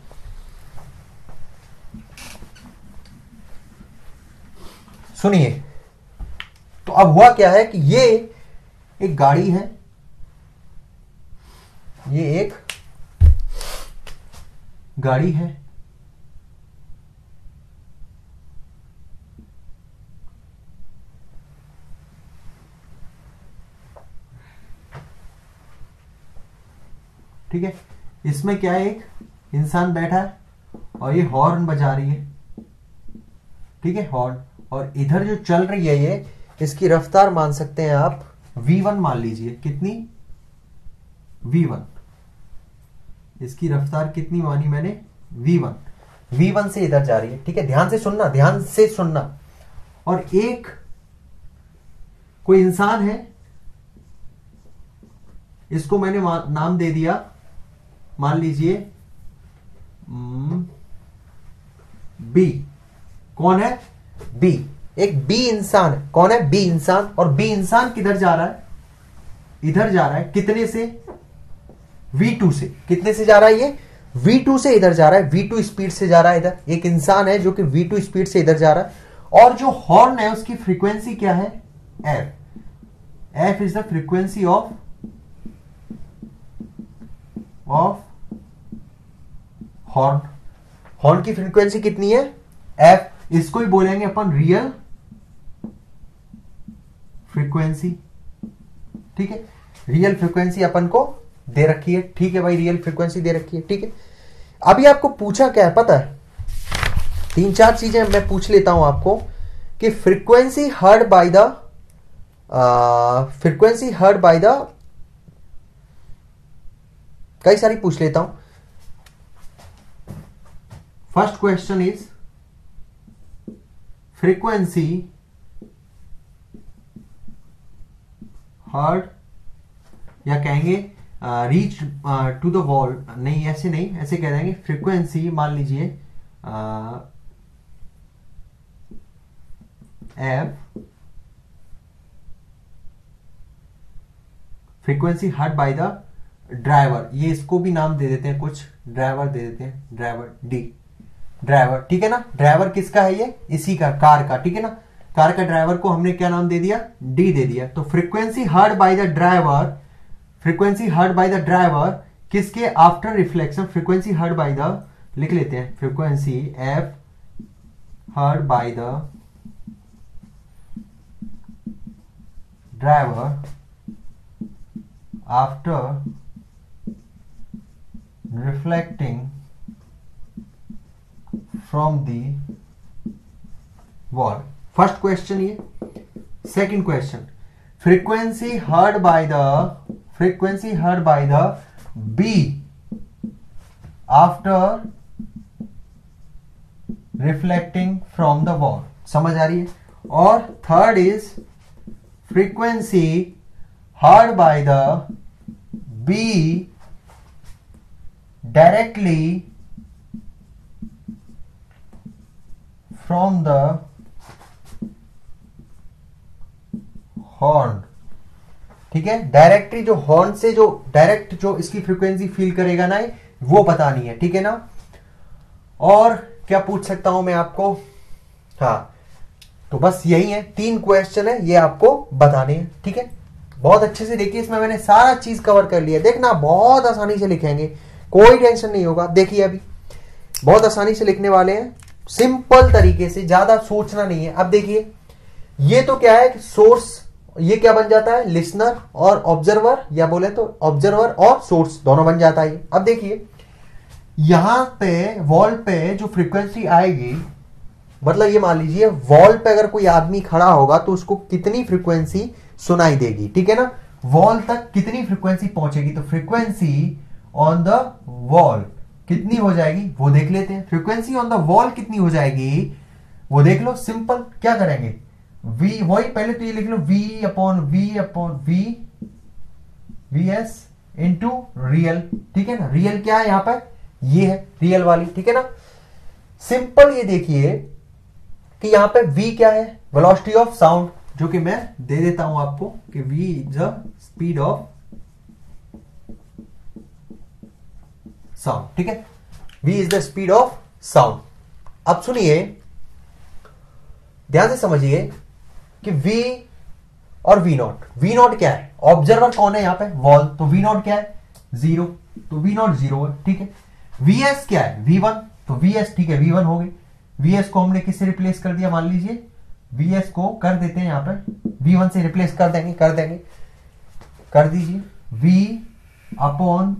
सुनिए, तो अब हुआ क्या है कि ये एक गाड़ी है, ये एक गाड़ी है, ठीक है। इसमें क्या है, एक इंसान बैठा है और ये हॉर्न बजा रही है, ठीक है, हॉर्न। और इधर जो चल रही है ये, इसकी रफ्तार मान सकते हैं आप v1 मान लीजिए। कितनी, v1। इसकी रफ्तार कितनी मानी मैंने, v1। v1 से इधर जा रही है, ठीक है। ध्यान से सुनना, ध्यान से सुनना। और एक कोई इंसान है, इसको मैंने नाम दे दिया, मान लीजिए बी। कौन है, बी। एक बी इंसान है। कौन है, बी इंसान। और बी इंसान किधर जा रहा है, इधर जा रहा है। कितने से, v2 से। कितने से जा रहा है ये, v2 से इधर जा रहा है। v2 स्पीड से जा रहा है इधर। एक इंसान है जो कि v2 स्पीड से इधर जा रहा है। और जो हॉर्न है उसकी फ्रीक्वेंसी क्या है, f। f is the frequency of horn. Horn की फ्रीक्वेंसी कितनी है, f। इसको ही बोलेंगे अपन रियल फ्रीक्वेंसी, ठीक है। रियल फ्रीक्वेंसी अपन को दे रखी है, ठीक है भाई, रियल फ्रीक्वेंसी दे रखी है, ठीक है। अभी आपको पूछा क्या है पता है, 3-4 चीजें मैं पूछ लेता हूं आपको कि फ्रीक्वेंसी हर्ड बाय द कई सारी पूछ लेता हूं। First question is frequency heard, या कहेंगे रीच टू द वॉल, नहीं ऐसे नहीं, ऐसे कह देंगे फ्रीक्वेंसी, मान लीजिए f, frequency heard by the driver. ये इसको भी नाम दे देते हैं कुछ, ड्राइवर दे देते हैं, ड्राइवर डी, ड्राइवर, ठीक है ना। ड्राइवर किसका है ये, इसी का, कार का, ठीक है ना। कार का ड्राइवर को हमने क्या नाम दे दिया, डी दे दिया। तो frequency heard by the driver, frequency heard by the driver किसके, after reflection. Frequency heard by the, लिख लेते हैं, frequency f heard by the driver after reflecting from the wall. First question ये। Second question, frequency heard by the B after reflecting from the wall. समझ आ रही है। और third is frequency heard by the B directly from the horn. ठीक है, directly जो horn से जो डायरेक्ट जो इसकी फ्रीक्वेंसी फील करेगा ना, वो बतानी है। ठीक है ना। और क्या पूछ सकता हूं मैं आपको? हाँ, तो बस यही है, 3 क्वेश्चन है, ये आपको बताने हैं। ठीक है, बहुत अच्छे से देखिए, इसमें मैंने सारा चीज कवर कर लिया। देखना बहुत आसानी से लिखेंगे, कोई टेंशन नहीं होगा। देखिए अभी बहुत आसानी से लिखने वाले हैं, सिंपल तरीके से, ज्यादा सोचना नहीं है। अब देखिए ये तो क्या है कि सोर्स, ये क्या बन जाता है? लिसनर और ऑब्जर्वर, या बोले तो ऑब्जर्वर और सोर्स दोनों बन जाता है। अब देखिए यहां पे वॉल पे जो फ्रीक्वेंसी आएगी, मतलब ये मान लीजिए वॉल पे अगर कोई आदमी खड़ा होगा तो उसको कितनी फ्रीक्वेंसी सुनाई देगी। ठीक है ना, वॉल तक कितनी फ्रीक्वेंसी पहुंचेगी, तो फ्रीक्वेंसी ऑन द वॉल कितनी हो जाएगी वो देख लेते हैं। फ्रीक्वेंसी ऑन द वॉल कितनी हो जाएगी वो देख लो। सिंपल क्या करेंगे, वी, वही पहले तो ये लिख लो, v upon v v s into real. ठीक है ना, रियल क्या है यहां पर? ये है रियल वाली। ठीक है ना, सिंपल। ये देखिए कि यहां पे v क्या है? वेलोसिटी ऑफ साउंड, जो कि मैं दे देता हूं आपको कि v is the speed of sound. ठीक है, v is the speed of sound. अब सुनिए, ध्यान से समझिए कि v और v नॉट क्या है? ऑब्जर्वर कौन है यहां पे? वॉल। तो v नॉट क्या है? 0, तो v नॉट 0 है। ठीक है, vs क्या है? v1, तो vs ठीक है v1 हो गई। vs को हमने किससे रिप्लेस कर दिया? मान लीजिए vs को कर देते हैं यहां पर v1 से रिप्लेस कर देंगे, कर दीजिए v अपॉन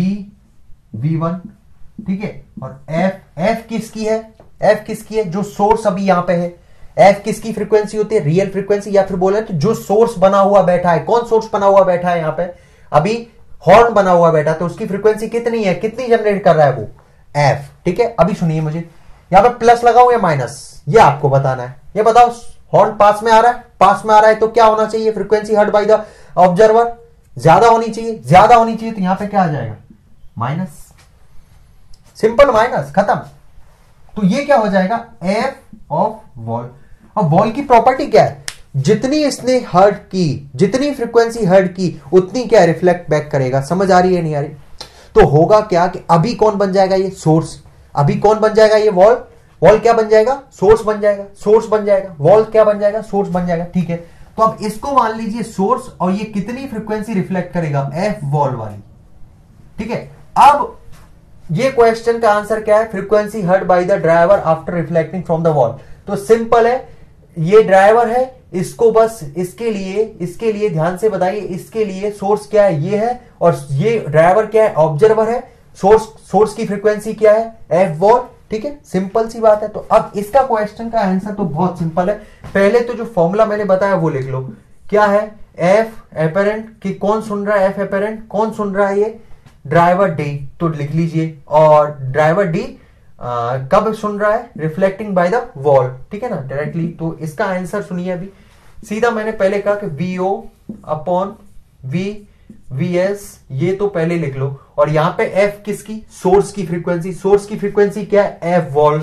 v1। ठीक है, और f किसकी है? f किसकी है? जो सोर्स अभी यहां पे है। f किसकी फ्रीक्वेंसी होती है? रियल फ्रीक्वेंसी, या फिर बोले तो जो सोर्स बना हुआ बैठा है। कौन सोर्स बना हुआ बैठा है यहां पे? अभी हॉर्न बना हुआ बैठा, तो उसकी फ्रीक्वेंसी कितनी है? कितनी जनरेट कर रहा है वो? f। ठीक है, अभी सुनिए, मुझे यहां पे प्लस लगाऊं या माइनस, ये आपको बताना है। ये बताओ, हॉर्न पास में आ रहा है, पास में आ रहा है तो क्या होना चाहिए? Frequency heard by the observer ज्यादा होनी चाहिए, ज्यादा होनी चाहिए, तो यहां पे क्या आ जाएगा? माइनस। सिंपल, माइनस, खत्म। तो ये क्या हो जाएगा? F of wall. अब वॉल की प्रॉपर्टी क्या है? जितनी इसने हर्ड की, जितनी फ्रीक्वेंसी हर्ड की, उतनी क्या रिफ्लेक्ट बैक करेगा। समझ आ रही है नहीं आ रही? तो होगा क्या कि अभी कौन बन जाएगा? ये सोर्स। अभी कौन बन जाएगा? ये वॉल। वॉल क्या बन जाएगा? सोर्स बन जाएगा, सोर्स बन जाएगा। वॉल क्या बन जाएगा? सोर्स बन जाएगा। ठीक है, तो अब इसको मान लीजिए सोर्स, और ये कितनी फ्रीक्वेंसी रिफ्लेक्ट करेगा? एफ वॉल वाली। ठीक है, अब ये क्वेश्चन का आंसर क्या है? Frequency heard by the driver after reflecting from the wall. तो सिंपल है, ये ड्राइवर है, इसको बस इसके लिए ध्यान से बताइए, इसके लिए सोर्स क्या है? ये है, और ये ड्राइवर क्या है? ऑब्जर्वर है। सोर्स की फ्रीक्वेंसी क्या है? F wall. ठीक है, सिंपल सी बात है। तो अब इसका क्वेश्चन का आंसर तो बहुत सिंपल है। पहले तो जो फॉर्मूला मैंने बताया वो लिख लो। क्या है? एफ एपेरेंट, कि कौन सुन रहा है? एफ एपेरेंट कौन सुन रहा है? ये ड्राइवर डी, तो लिख लीजिए। और ड्राइवर डी कब सुन रहा है? Reflecting by the wall. ठीक है ना, डायरेक्टली। तो इसका आंसर सुनिए अभी सीधा। मैंने पहले कहा कि वीओ अपॉन वीएस, ये तो पहले लिख लो। और यहां पे एफ किसकी? सोर्स की फ्रीक्वेंसी। सोर्स की फ्रीक्वेंसी क्या है? F wall.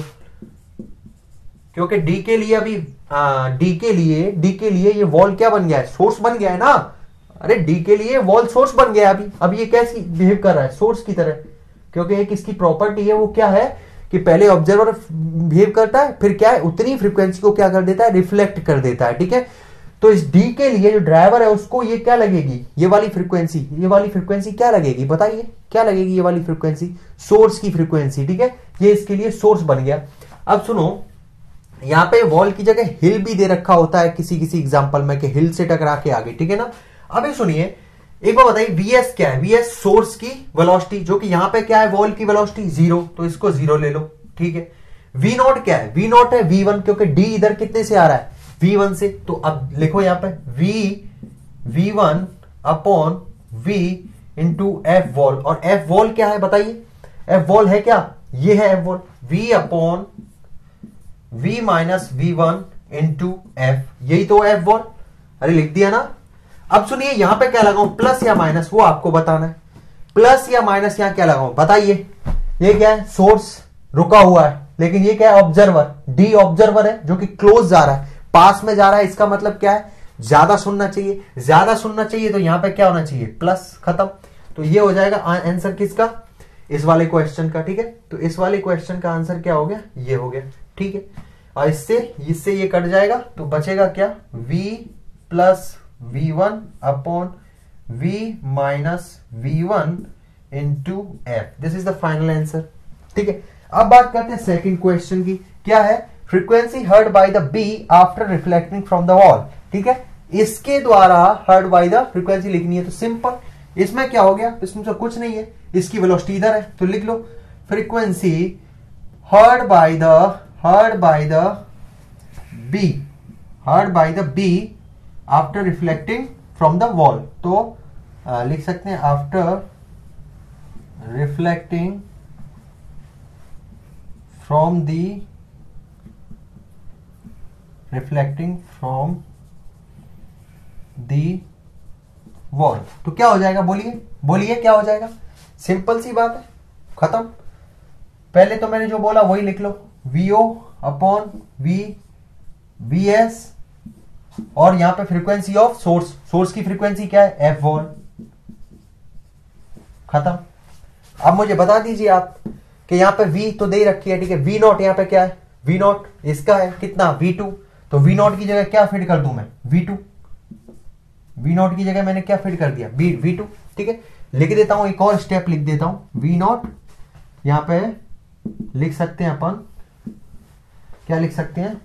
क्योंकि डी के लिए अभी डी के लिए ये वॉल क्या बन गया है? सोर्स बन गया है ना। अरे डी के लिए वॉल सोर्स बन गया है। अभी ये कैसी बिहेव कर रहा है? सोर्स की तरह। क्योंकि एक इसकी प्रॉपर्टी है, वो क्या है कि पहले ऑब्जर्वर बिहेव करता है, फिर क्या है? उतनी फ्रीक्वेंसी को क्या कर देता है? रिफ्लेक्ट कर देता है। ठीक है, तो इस डी के लिए जो ड्राइवर है उसको ये क्या लगेगी? ये वाली फ्रीक्वेंसी क्या लगेगी? बताइए क्या लगेगी ये वाली फ्रीक्वेंसी? सोर्स की फ्रीक्वेंसी। ठीक है, ये इसके लिए सोर्स बन गया। अब सुनो, यहां पे वॉल की जगह हिल भी दे रखा होता है किसी एग्जांपल में, कि हिल से टकरा के आगे। ठीक है ना, अभी सुनिए, एक बार बताइए वीएस क्या है? वीएस सोर्स की वेलोसिटी, जो कि यहां पे क्या है? वॉल की वेलोसिटी 0, तो इसको 0 ले लो। ठीक है, वी नॉट क्या है? वी नॉट है V1, क्योंकि डी इधर कितने से आ रहा है? V1 से। तो अब लिखो यहां पे V1 upon V into f wall. और एफ वॉल क्या है बताइए? एफ वॉल है क्या? ये है f wall. V upon V minus V1 into f, यही तो एफ वॉल। अरे लिख दिया ना। अब सुनिए, यहां पे क्या लगाऊं? प्लस या माइनस, वो आपको बताना है। प्लस या माइनस यहां क्या लगाऊं बताइए। ये क्या है, सोर्स रुका हुआ है, लेकिन ये क्या है, ऑब्जर्वर, डी ऑब्जर्वर है जो कि क्लोज जा रहा है, पास में जा रहा है। इसका मतलब क्या है, ज्यादा सुनना चाहिए, ज्यादा सुनना चाहिए, तो यहां पे क्या होना चाहिए, प्लस, खत्म। तो ये हो जाएगा आंसर किसका, इस वाले क्वेश्चन का। ठीक है, तो इस वाले क्वेश्चन का आंसर क्या हो गया, ये हो गया। ठीक है, और इससे ये कट जाएगा, तो बचेगा क्या, v plus v1 upon v minus v1 into f. This is the final answer. ठीक है, अब बात करते हैं सेकंड क्वेश्चन की। क्या है, frequency heard by the B after reflecting from the wall. ठीक है, इसके द्वारा हर्ड बाय द फ्रीक्वेंसी लिखनी है, तो सिंपल। इसमें क्या हो गया, इसमें तो कुछ नहीं है, इसकी वेलोसिटी इधर है, तो लिख लो frequency heard by the B after reflecting from the wall. तो लिख सकते हैं after reflecting from the wall. तो क्या हो जाएगा, बोलिए क्या हो जाएगा। सिंपल सी बात है, खत्म। पहले तो मैंने जो बोला वही लिख लो, वीओ अपॉन वी एस, और यहां पे फ्रीक्वेंसी ऑफ सोर्स की फ्रीक्वेंसी क्या है, एफ वॉल, खत्म। अब मुझे बता दीजिए आप कि यहां पे v तो दे रखी है, ठीक है, वी नॉट यहां पे क्या है, वी नॉट इसका है कितना, v2, तो वी नॉट की जगह क्या फिट कर दूं मैं, v2, वी नॉट की जगह मैंने क्या फिट कर दिया, v2। ठीक है, लिख देता हूं, एक और स्टेप लिख देता हूं, वी नॉट यहां पे लिख सकते हैं अपन, क्या लिख सकते हैं,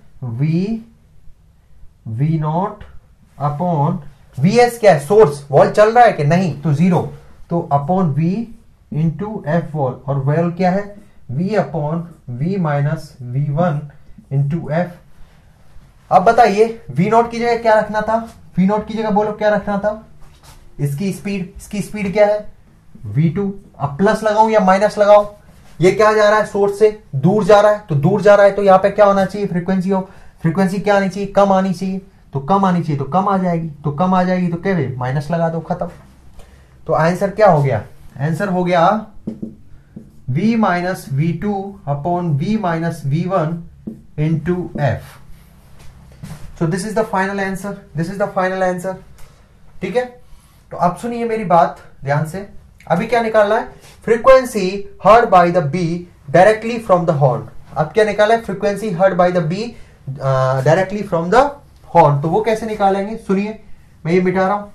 v naught upon v s, क्या है, सोर्स, वॉल चल रहा है कि नहीं, तो 0, तो upon v into f wall, और वॉल क्या है, v upon v minus v1 into f. अब बताइए v नॉट की जगह क्या रखना था, v नॉट की जगह बोलो क्या रखना था, इसकी स्पीड क्या है, v2। अब प्लस लगाऊं या माइनस लगाऊं, ये क्या जा रहा है, सोर्स से दूर जा रहा है, तो दूर जा रहा है, तो यहां पे क्या होना चाहिए, फ्रीक्वेंसी क्या आनी चाहिए, कम आनी चाहिए, तो कम आनी चाहिए, तो कम आ जाएगी, तो क्या वे, माइनस लगा दो, खत्म। तो आंसर क्या हो गया, आंसर हो गया v minus v2 upon v minus v1 into f. So this is the final answer, ठीक है। तो अब सुनिए मेरी बात ध्यान से, अभी क्या निकालना है, frequency heard by the B directly from the horn. अब क्या निकाला है, frequency heard by the B directly from the horn. तो वो कैसे निकालेंगे, सुनिए, मैं ये मिटा रहा हूं।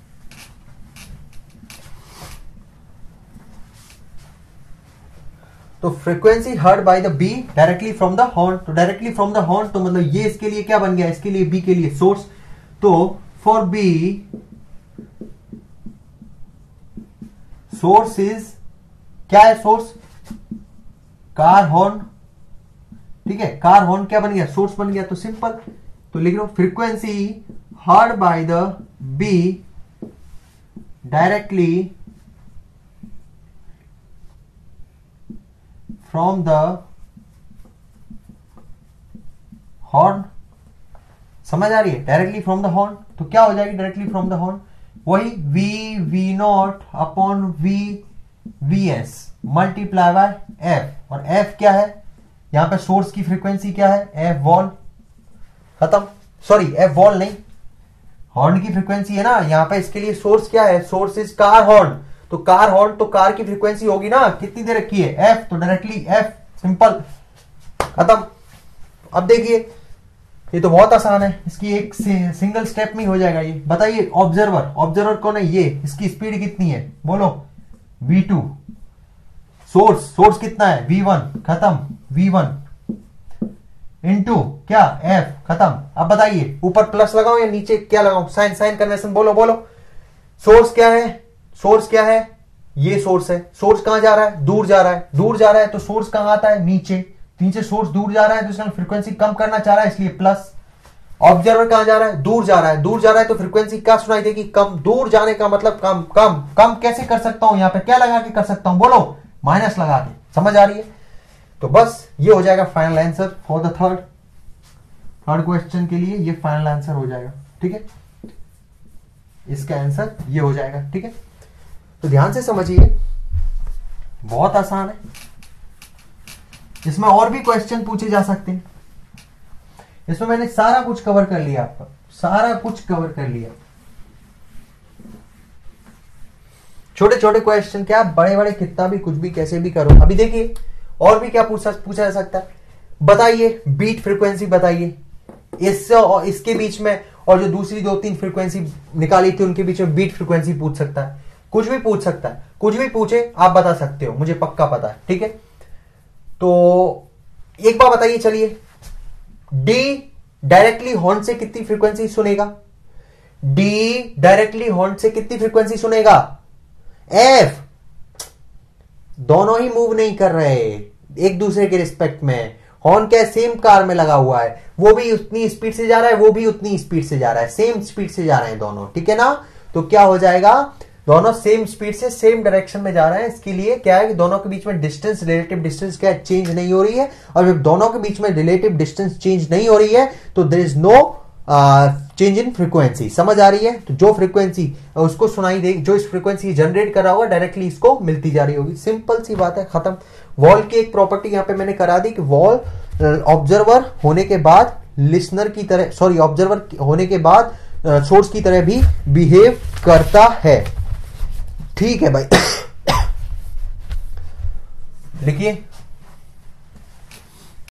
तो frequency heard by the B directly from the horn, तो डायरेक्टली फ्रॉम द हॉर्न, तो मतलब ये इसके लिए क्या बन गया, इसके लिए बी के लिए सोर्स। तो फॉर बी सोर्स इज, क्या है सोर्स, कार हॉर्न, ठीक है, कार हॉर्न क्या बन गया, सोर्स बन गया। तो सिंपल, तो लिख लो frequency heard by the B directly from the horn, समझ आ रही है, डायरेक्टली फ्रॉम द हॉर्न, तो क्या हो जाएगी डायरेक्टली फ्रॉम द हॉर्न, वही v naught upon v s multiply by f, और एफ क्या है, यहां पे सोर्स की फ्रीक्वेंसी क्या है, एफ वॉल, खत्म। सॉरी, एफ वॉल नहीं, हॉर्न की फ्रीक्वेंसी है ना यहां पे, इसके लिए सोर्स क्या है, सोर्स इज कार हॉर्न, तो कार हॉर्न, तो कार की फ्रीक्वेंसी होगी ना, कितनी दे रखी है, एफ, तो डायरेक्टली एफ, सिंपल, खत्म। अब देखिए, ये तो बहुत आसान है, इसकी एक सिंगल स्टेप में हो जाएगा ये। बताइए, ऑब्जर्वर कौन है, ये, इसकी स्पीड कितनी है, बोलो, v2, सोर्स कितना है, v1, खत्म, v1 इंटू क्या, f, खत्म। अब बताइए, ऊपर प्लस लगाओ या नीचे क्या लगाओ, साइन कन्वेंशन, बोलो। सोर्स क्या है, ये सोर्स है, सोर्स कहां जा रहा है, दूर जा रहा है, तो सोर्स कहां आता है, नीचे सोर्स दूर जा रहा है, तो इसका फ्रीक्वेंसी कम करना चाह रहा है, इसलिए प्लस। ऑब्जर्वर कहां जा रहा है, दूर जा रहा है, तो फ्रीक्वेंसी क्या सुनाई देगी, कम। दूर जाने का मतलब कम कैसे कर सकता हूं, यहां पे क्या लगा के कर सकता हूं, बोलो, माइनस लगा के, समझ आ रही है। तो बस ये हो जाएगा final answer for the third question के लिए, ये फाइनल आंसर हो जाएगा, ठीक है, इसका आंसर ये हो जाएगा, ठीक है। तो ध्यान से समझिए, बहुत आसान है, इसमें और भी क्वेश्चन पूछे जा सकते हैं। इसमें मैंने सारा कुछ कवर कर लिया, आपका सारा कुछ कवर कर लिया। छोटे छोटे क्वेश्चन क्या, बड़े बड़े कितना भी कुछ भी कैसे भी करो। अभी देखिए और भी क्या पूछा जा सकता है, बताइए बीट फ्रीक्वेंसी बताइए इससे और इसके बीच में, और जो दूसरी 2-3 फ्रीक्वेंसी निकाली थी उनके बीच में बीट फ्रीक्वेंसी पूछ सकता है, कुछ भी पूछ सकता है, कुछ भी पूछे आप बता सकते हो, मुझे पक्का पता है। ठीक है, तो एक बार बताइए, चलिए डी डायरेक्टली हॉर्न से कितनी फ्रीक्वेंसी सुनेगा, डी डायरेक्टली हॉर्न से कितनी फ्रीक्वेंसी सुनेगा, एफ दोनों ही मूव नहीं कर रहे एक दूसरे के रिस्पेक्ट में, हॉर्न क्या सेम कार में लगा हुआ है, वो भी उतनी स्पीड से जा रहा है, वो भी उतनी स्पीड से जा रहा है, सेम स्पीड से जा रहे हैं दोनों। ठीक है ना, तो क्या हो जाएगा, दोनों सेम स्पीड से सेम डायरेक्शन में जा रहे हैं। इसके लिए क्या है कि दोनों के बीच में डिस्टेंस, रिलेटिव डिस्टेंस क्या चेंज नहीं हो रही है, और जब दोनों के बीच में रिलेटिव डिस्टेंस चेंज नहीं हो रही है तो there is no change in frequency. समझ आ रही है, तो जो फ्रीक्वेंसी उसको सुनाई दे, जो इस फ्रीक्वेंसी जनरेट कर रहा होगा डायरेक्टली इसको मिलती जा रही होगी। सिंपल सी बात है, खत्म। वॉल की एक प्रॉपर्टी यहां पे मैंने करा दी कि वॉल ऑब्जर्वर होने के बाद लिसनर की तरह, सॉरी ऑब्जर्वर होने के बाद सोर्स की तरह भी बिहेव करता है। ठीक है भाई, देखिए